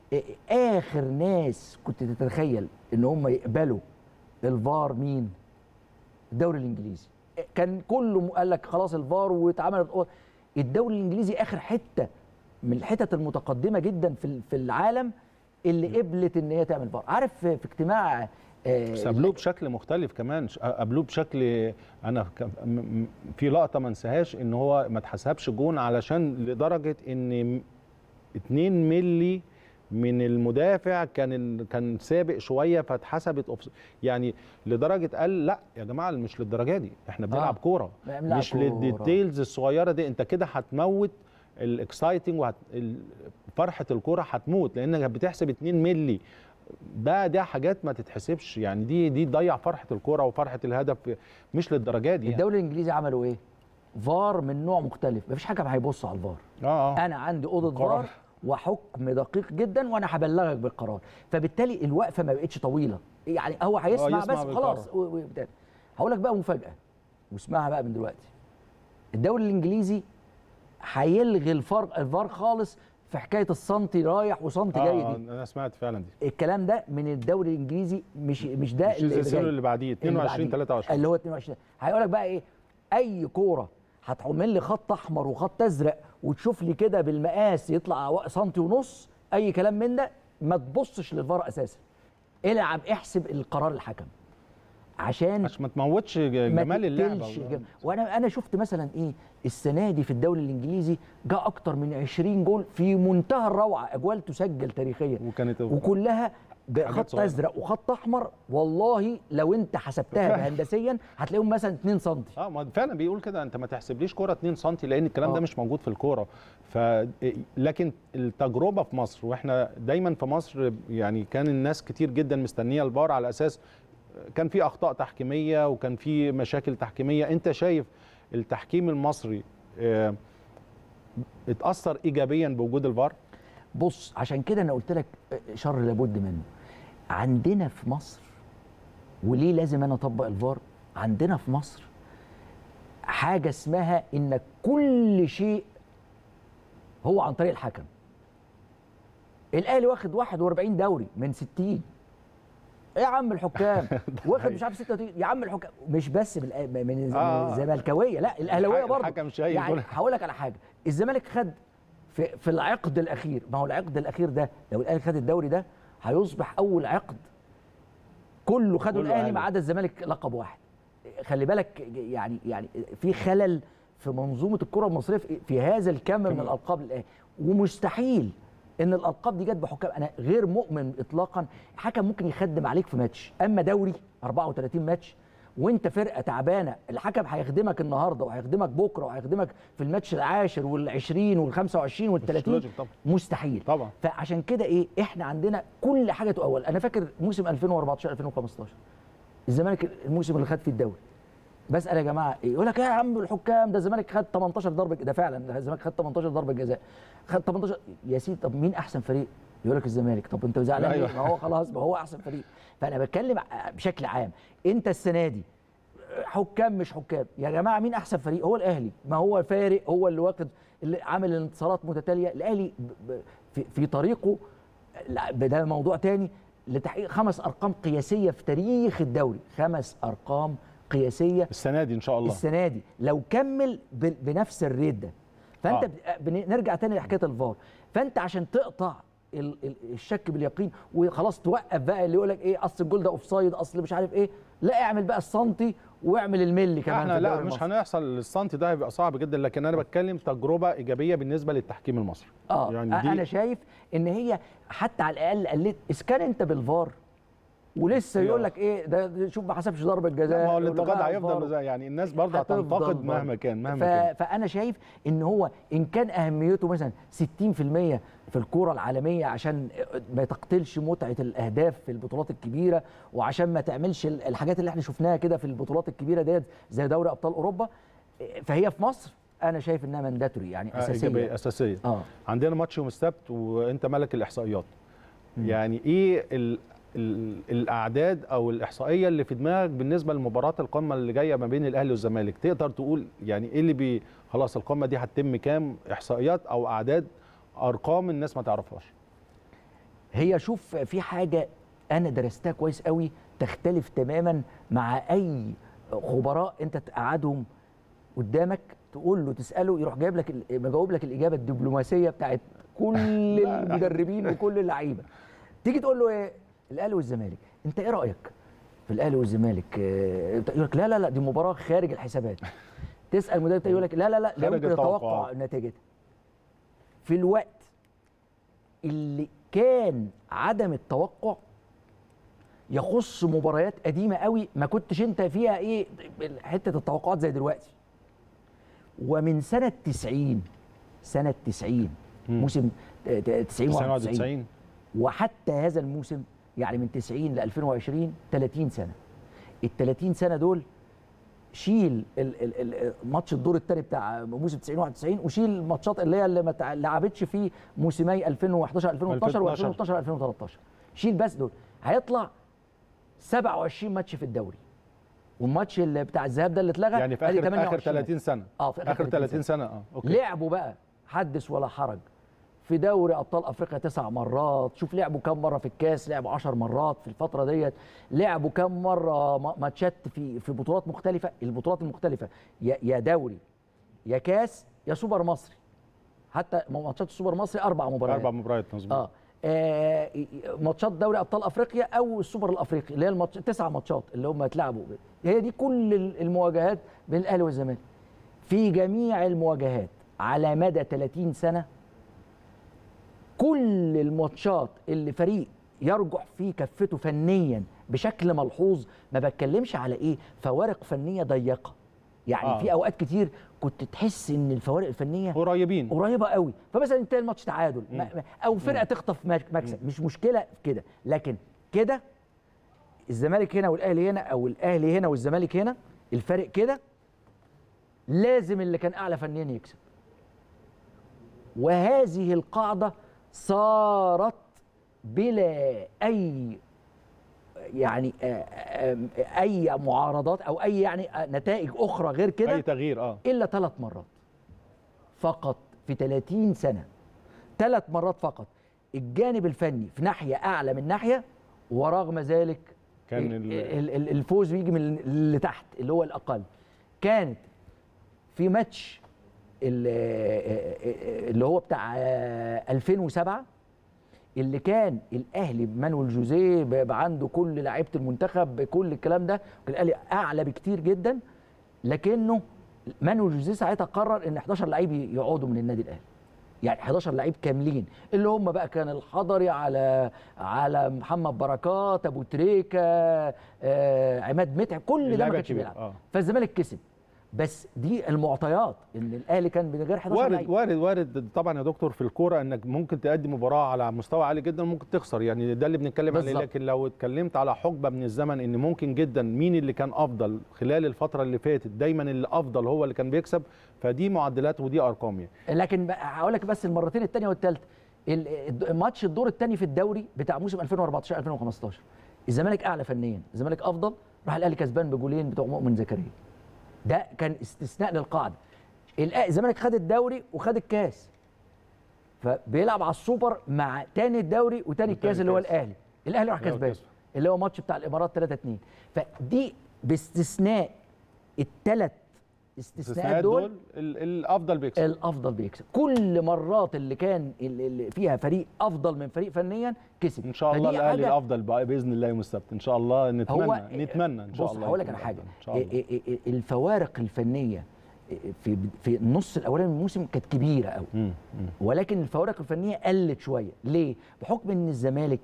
Speaker 2: اخر ناس كنت تتخيل ان هم يقبلوا الفار مين؟ الدوري الانجليزي. كان كله قال لك خلاص الفار واتعمل. الدوري الانجليزي اخر حته من الحتت المتقدمه جدا في في العالم اللي قبلت ان هي تعمل فار. عارف في اجتماع
Speaker 1: بس قابلوه بشكل مختلف كمان، قابلوه بشكل انا في لقطه ما انساهاش، ان هو ما اتحسبش جون علشان لدرجه ان اتنين ملي من المدافع كان كان سابق شويه فاتحسبت، يعني لدرجه قال لا يا جماعه مش للدرجه دي، احنا بنلعب آه. كوره مش للديتيلز الصغيره دي، انت كده هتموت الاكسايتنج وفرحه الكوره هتموت لانك بتحسب اتنين ملي. ده ده حاجات ما تتحسبش، يعني دي دي تضيع فرحه الكوره وفرحه الهدف، مش للدرجه دي.
Speaker 2: الدوري يعني. الانجليزي عملوا ايه؟ فار من نوع مختلف، مفيش حكم هيبص على الفار.
Speaker 1: اه اه
Speaker 2: انا عندي اوضه فار وحكم دقيق جدا وانا هبلغك بالقرار، فبالتالي الوقفه ما بقتش طويله، يعني هو هيسمع بس خلاص. هقول لك بقى مفاجاه واسمعها بقى من دلوقتي، الدوري الانجليزي هيلغي الفار الفار خالص في حكايه السنتي رايح وسنتي جاي دي.
Speaker 1: اه انا سمعت فعلا دي.
Speaker 2: الكلام ده من الدوري الانجليزي، مش مش ده
Speaker 1: مش اللي, اللي بعديه اتنين وعشرين تلاتة وعشرين
Speaker 2: اللي هو اتنين وعشرين. هيقول لك بقى ايه؟ اي كوره هتعمل لي خط احمر وخط ازرق وتشوف لي كده بالمقاس يطلع سنتي ونص، اي كلام من ده ما تبصش للفار اساسا، العب احسب القرار الحكم عشان
Speaker 1: عشان ما تموتش جمال اللعبه.
Speaker 2: وانا انا شفت مثلا ايه السنه دي في الدوري الانجليزي جاء اكتر من عشرين جول في منتهى الروعه، اجوال تسجل تاريخيا
Speaker 1: وكانت
Speaker 2: وكلها بخط ازرق وخط احمر، والله لو انت حسبتها هندسيا هتلاقيهم مثلا اتنين سم.
Speaker 1: اه ما فعلا بيقول كده، انت ما تحسبليش كوره اتنين سم لان الكلام آه. ده مش موجود في الكوره. ف لكن التجربه في مصر، واحنا دايما في مصر يعني كان الناس كتير جدا مستنيه الفار على اساس كان في اخطاء تحكيميه وكان في مشاكل تحكيميه. انت شايف التحكيم المصري اه اتاثر ايجابيا بوجود الفار؟
Speaker 2: بص عشان كده انا قلت لك شر لابد منه. عندنا في مصر، وليه لازم انا اطبق الفار؟ عندنا في مصر حاجه اسمها ان كل شيء هو عن طريق الحكم. الاهلي واخد واحد واربعين دوري من ستين، ايه يا عم الحكام واخد مش عارف ستة وتلاتين يا عم الحكام، مش بس بالأ- من
Speaker 1: آه.
Speaker 2: الزملكاويه، لا الاهلاويه برضه.
Speaker 1: الحكم شايف
Speaker 2: يعني
Speaker 1: دول.
Speaker 2: هقول لك على حاجه، الزمالك خد في في العقد الاخير، ما هو العقد الاخير ده لو الاهلي خد الدوري ده هيصبح اول عقد كله خدوا
Speaker 1: كله
Speaker 2: الاهلي
Speaker 1: أهلي.
Speaker 2: ما عدا الزمالك لقب واحد. خلي بالك يعني يعني في خلل في منظومه الكره المصريه في, في هذا الكم من الالقاب للاهلي، ومستحيل ان الالقاب دي جت بحكام. انا غير مؤمن اطلاقا حكم ممكن يخدم عليك في ماتش، اما دوري أربعة وثلاثين ماتش وانت فرقه تعبانه، الحكم هيخدمك النهارده وهيخدمك بكره وهيخدمك في الماتش العاشر والعشرين والخمسة وعشرين والثلاثين، مستحيل
Speaker 1: طبعا.
Speaker 2: فعشان كده ايه، احنا عندنا كل حاجه تؤول. انا فاكر موسم ألفين وأربعتاشر ألفين وخمستاشر الزمالك الموسم اللي خد فيه الدوري، بسال يا جماعه ايه، يقول لك ايه يا عم الحكام ده الزمالك خد تمنتاشر ضربه، ده فعلا الزمالك خد تمنتاشر ضربه جزاء، خد تمنتاشر يا سيدي. طب مين احسن فريق؟ يقول لك الزمالك. طب انت زعلان ليه؟ ما هو خلاص ما هو احسن فريق. فانا بتكلم بشكل عام، انت السنه دي حكام مش حكام يا جماعه، مين احسن فريق؟ هو الاهلي، ما هو فارق، هو اللي واخد، اللي عامل انتصارات متتاليه. الاهلي في, في طريقه، ده موضوع تاني، لتحقيق خمس ارقام قياسيه في تاريخ الدوري، خمس ارقام قياسيه
Speaker 1: السنه دي ان شاء الله،
Speaker 2: السنه دي لو كمل بنفس الريت ده. فانت
Speaker 1: آه.
Speaker 2: نرجع تاني لحكايه الفار، فانت عشان تقطع الشك باليقين وخلاص توقف بقى اللي يقول لك ايه اصل الجول ده اوفسايد، اصل مش عارف ايه، لا اعمل بقى السنتي واعمل الملي كمان.
Speaker 1: احنا لا مش هنحصل السنتي ده، هيبقى صعب جدا، لكن انا بتكلم تجربه ايجابيه بالنسبه للتحكيم المصري.
Speaker 2: اه يعني دي انا شايف ان هي حتى على الاقل قلت اسكان انت بالفار، ولسه يقول لك ايه ده شوف ما حسبش ضربه جزاء.
Speaker 1: ما هو الانتقاد هيفضل يعني الناس برضه هتنتقد مهما كان مهما كان.
Speaker 2: فانا شايف ان هو ان كان اهميته مثلا ستين في المية في الكوره العالميه عشان ما تقتلش متعه الاهداف في البطولات الكبيره، وعشان ما تعملش الحاجات اللي احنا شفناها كده في البطولات الكبيره ديت زي دوري ابطال اوروبا، فهي في مصر انا شايف انها مانداتوري يعني اساسيه.
Speaker 1: آه اساسيه.
Speaker 2: اه
Speaker 1: عندنا ماتش يوم السبت وانت ملك الاحصائيات. م. يعني ايه ال الاعداد او الاحصائيه اللي في دماغك بالنسبه لمباراه القمه اللي جايه ما بين الاهلي والزمالك؟ تقدر تقول يعني ايه اللي بي خلاص القمه دي هتتم كام؟ احصائيات او اعداد، ارقام الناس ما تعرفهاش.
Speaker 2: هي شوف في حاجه انا درستها كويس قوي تختلف تماما مع اي خبراء انت تقعدهم قدامك تقول له تساله يروح جايب لك مجاوب لك الاجابه الدبلوماسيه بتاعت كل المدربين وكل اللعيبه. تيجي تقول له ايه الاهلي والزمالك، انت ايه رايك في الاهلي والزمالك؟ يقول لك لا لا لا دي مباراه خارج الحسابات. تسال مدرب يقول لك لا لا لا لا يمكن نتوقع نتيجتها. في الوقت اللي كان عدم التوقع يخص مباريات قديمه قوي ما كنتش انت فيها ايه حته التوقعات زي دلوقتي. ومن سنه تسعين سنه تسعين موسم تسعين واحد وتسعين وحتى هذا الموسم يعني من تسعين ل ألفين وعشرين ثلاثين سنه. ال ثلاثين سنه دول شيل ماتش الدور الثاني بتاع موسم تسعين واحد وتسعين وشيل الماتشات اللي هي اللي ما لعبتش في موسمي ألفين وحداشر ألفين واتناشر و2012 ألفين وتلتاشر، شيل بس دول هيطلع سبعة وعشرين ماتش في الدوري. والماتش اللي بتاع الذهاب ده اللي اتلغى
Speaker 1: يعني في اخر اخر ثلاثين سنه.
Speaker 2: اه في
Speaker 1: اخر ثلاثين سنه. اه
Speaker 2: اوكي. لعبوا بقى حدث ولا حرج في دوري ابطال افريقيا تسع مرات، شوف لعبوا كام مره في الكاس، لعبوا عشر مرات في الفتره ديت، لعبوا كام مره ماتشات في في بطولات مختلفه، البطولات المختلفه يا يا دوري يا كاس يا سوبر مصري، حتى ماتشات السوبر المصري اربع مباريات
Speaker 1: اربع مباريات مظبوط.
Speaker 2: اه, آه ماتشات دوري ابطال افريقيا او السوبر الافريقي اللي هي الماتش تسع ماتشات اللي هم اتلعبوا، هي دي كل المواجهات بين الاهلي والزمالك. في جميع المواجهات على مدى ثلاثين سنه كل الماتشات اللي فريق يرجح فيه كفته فنيا بشكل ملحوظ، ما بتكلمش على ايه فوارق فنيه ضيقه يعني آه. في اوقات كتير كنت تحس ان الفوارق الفنيه
Speaker 1: قريبين
Speaker 2: قريبه قوي، فمثلا انتهى الماتش تعادل مم. او فرقه مم. تخطف مكسب، مش مشكله في كده، لكن كده الزمالك هنا والاهلي هنا او الاهلي هنا والزمالك هنا الفرق كده لازم اللي كان اعلى فنيا يكسب. وهذه القاعده صارت بلا اي يعني اي معارضات او اي يعني نتائج اخرى غير كده،
Speaker 1: اي تغيير اه
Speaker 2: الا ثلاث مرات فقط في ثلاثين سنه، ثلاث مرات فقط الجانب الفني في ناحيه اعلى من ناحيه، ورغم ذلك
Speaker 1: كان
Speaker 2: ال- ال- ال- الفوز بيجي من اللي تحت اللي هو الاقل. كانت في ماتش ال- اللي هو بتاع ألفين وسبعة اللي كان الاهلي بمانويل جوزيه بقى عنده كل لعيبه المنتخب بكل الكلام ده، كان الاهلي اعلى بكتير جدا، لكنه مانويل جوزيه ساعتها قرر ان حداشر لعيب يقعدوا من النادي الاهلي، يعني حداشر لعيب كاملين اللي هم بقى كان الحضري على على محمد بركات، ابو تريكه، آه، عماد متعب، كل ده ما
Speaker 1: اللعبة
Speaker 2: كانش
Speaker 1: كبيرة،
Speaker 2: بيلعب.
Speaker 1: آه.
Speaker 2: فالزمالك كسب، بس دي المعطيات ان الاهلي كان من غير حداشر
Speaker 1: وارد
Speaker 2: لعيب.
Speaker 1: وارد وارد طبعا يا دكتور في الكوره انك ممكن تقدم مباراه على مستوى عالي جدا وممكن تخسر، يعني ده اللي بنتكلم عليه.
Speaker 2: بالظبط.
Speaker 1: لكن لو اتكلمت على حقبه من الزمن ان ممكن جدا مين اللي كان افضل خلال الفتره اللي فاتت، دايما اللي افضل هو اللي كان بيكسب، فدي معدلات ودي ارقام يعني.
Speaker 2: لكن بقى هقول لك بس المرتين الثانيه والثالثه، الماتش الدور الثاني في الدوري بتاع موسم ألفين وأربعتاشر ألفين وخمستاشر الزمالك اعلى فنيا، الزمالك افضل، راح الاهلي كسبان بجولين بتوع مؤمن زكريا. ده كان استثناء للقاعده. الأ- الزمالك خد الدوري وخد الكاس، فبيلعب على السوبر مع تاني الدوري وتاني الكاس اللي هو
Speaker 1: الكاس.
Speaker 2: الاهلي، الاهلي راح
Speaker 1: اللي هو
Speaker 2: كسبان
Speaker 1: كسب.
Speaker 2: اللي هو ماتش بتاع الامارات ثلاثة اتنين. فدي باستثناء الثلاث استثناءات دول
Speaker 1: ال- الافضل بيكسب.
Speaker 2: الافضل بيكسب. كل مرات اللي كان اللي فيها فريق افضل من فريق فنيا كسب.
Speaker 1: ان شاء الله
Speaker 2: فدي
Speaker 1: الاهلي
Speaker 2: حاجة-
Speaker 1: الافضل بقى باذن الله يوم السبت ان شاء الله، نتمنى
Speaker 2: هو
Speaker 1: نتمنى ان شاء
Speaker 2: بص
Speaker 1: الله.
Speaker 2: هقول لك
Speaker 1: يكون
Speaker 2: على حاجه،
Speaker 1: الأفضل إن شاء الله.
Speaker 2: إيه- إيه- إيه الفوارق الفنيه في في النص الاولاني من الموسم كانت كبيره قوي،
Speaker 1: مم. مم.
Speaker 2: ولكن الفوارق الفنيه قلت شويه. ليه؟ بحكم ان الزمالك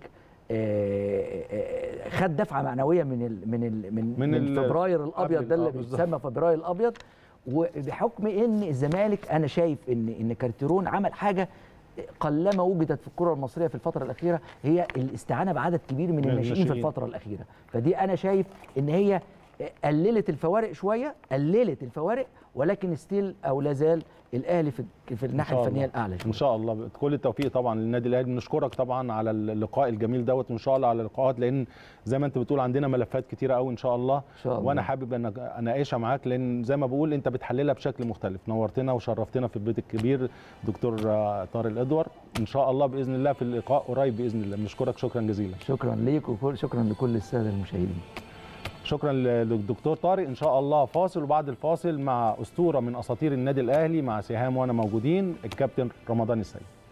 Speaker 2: آه، آه، خد دفعه معنويه من ال من ال من,
Speaker 1: من
Speaker 2: من,
Speaker 1: ال-
Speaker 2: فبراير الابيض
Speaker 1: قبل-
Speaker 2: ده
Speaker 1: آه،
Speaker 2: اللي
Speaker 1: بالظبط.
Speaker 2: بيتسمى فبراير الابيض. وبحكم ان الزمالك انا شايف ان ان كارتيرون عمل حاجه قلما وجدت في الكره المصريه في الفتره الاخيره، هي الاستعانه بعدد كبير من
Speaker 1: من
Speaker 2: الناشئين في
Speaker 1: الناشئين.
Speaker 2: الفتره الاخيره. فدي انا شايف ان هي قللت الفوارق شويه، قللت الفوارق، ولكن ستيل او لا زال الاهلي في في الناحيه
Speaker 1: شاء
Speaker 2: الفنيه
Speaker 1: الله.
Speaker 2: الاعلى شويه.
Speaker 1: ان شاء الله كل التوفيق طبعا للنادي الاهلي. بنشكرك طبعا على اللقاء الجميل دوت، وان شاء الله على اللقاءات، لان زي ما انت بتقول عندنا ملفات كتيره قوي ان شاء الله.
Speaker 2: إن شاء الله.
Speaker 1: وانا حابب ان اناقشها معاك، لان زي ما بقول انت بتحللها بشكل مختلف. نورتنا وشرفتنا في البيت الكبير دكتور طارق الادور. ان شاء الله باذن الله في اللقاء قريب باذن الله. بنشكرك شكرا جزيلا.
Speaker 2: شكرا ليك وشكرا لكل الساده المشاهدين.
Speaker 1: شكرا للدكتور طارق. ان شاء الله فاصل، وبعد الفاصل مع اسطوره من اساطير النادي الاهلي مع سهام وانا موجودين الكابتن رمضان السيد.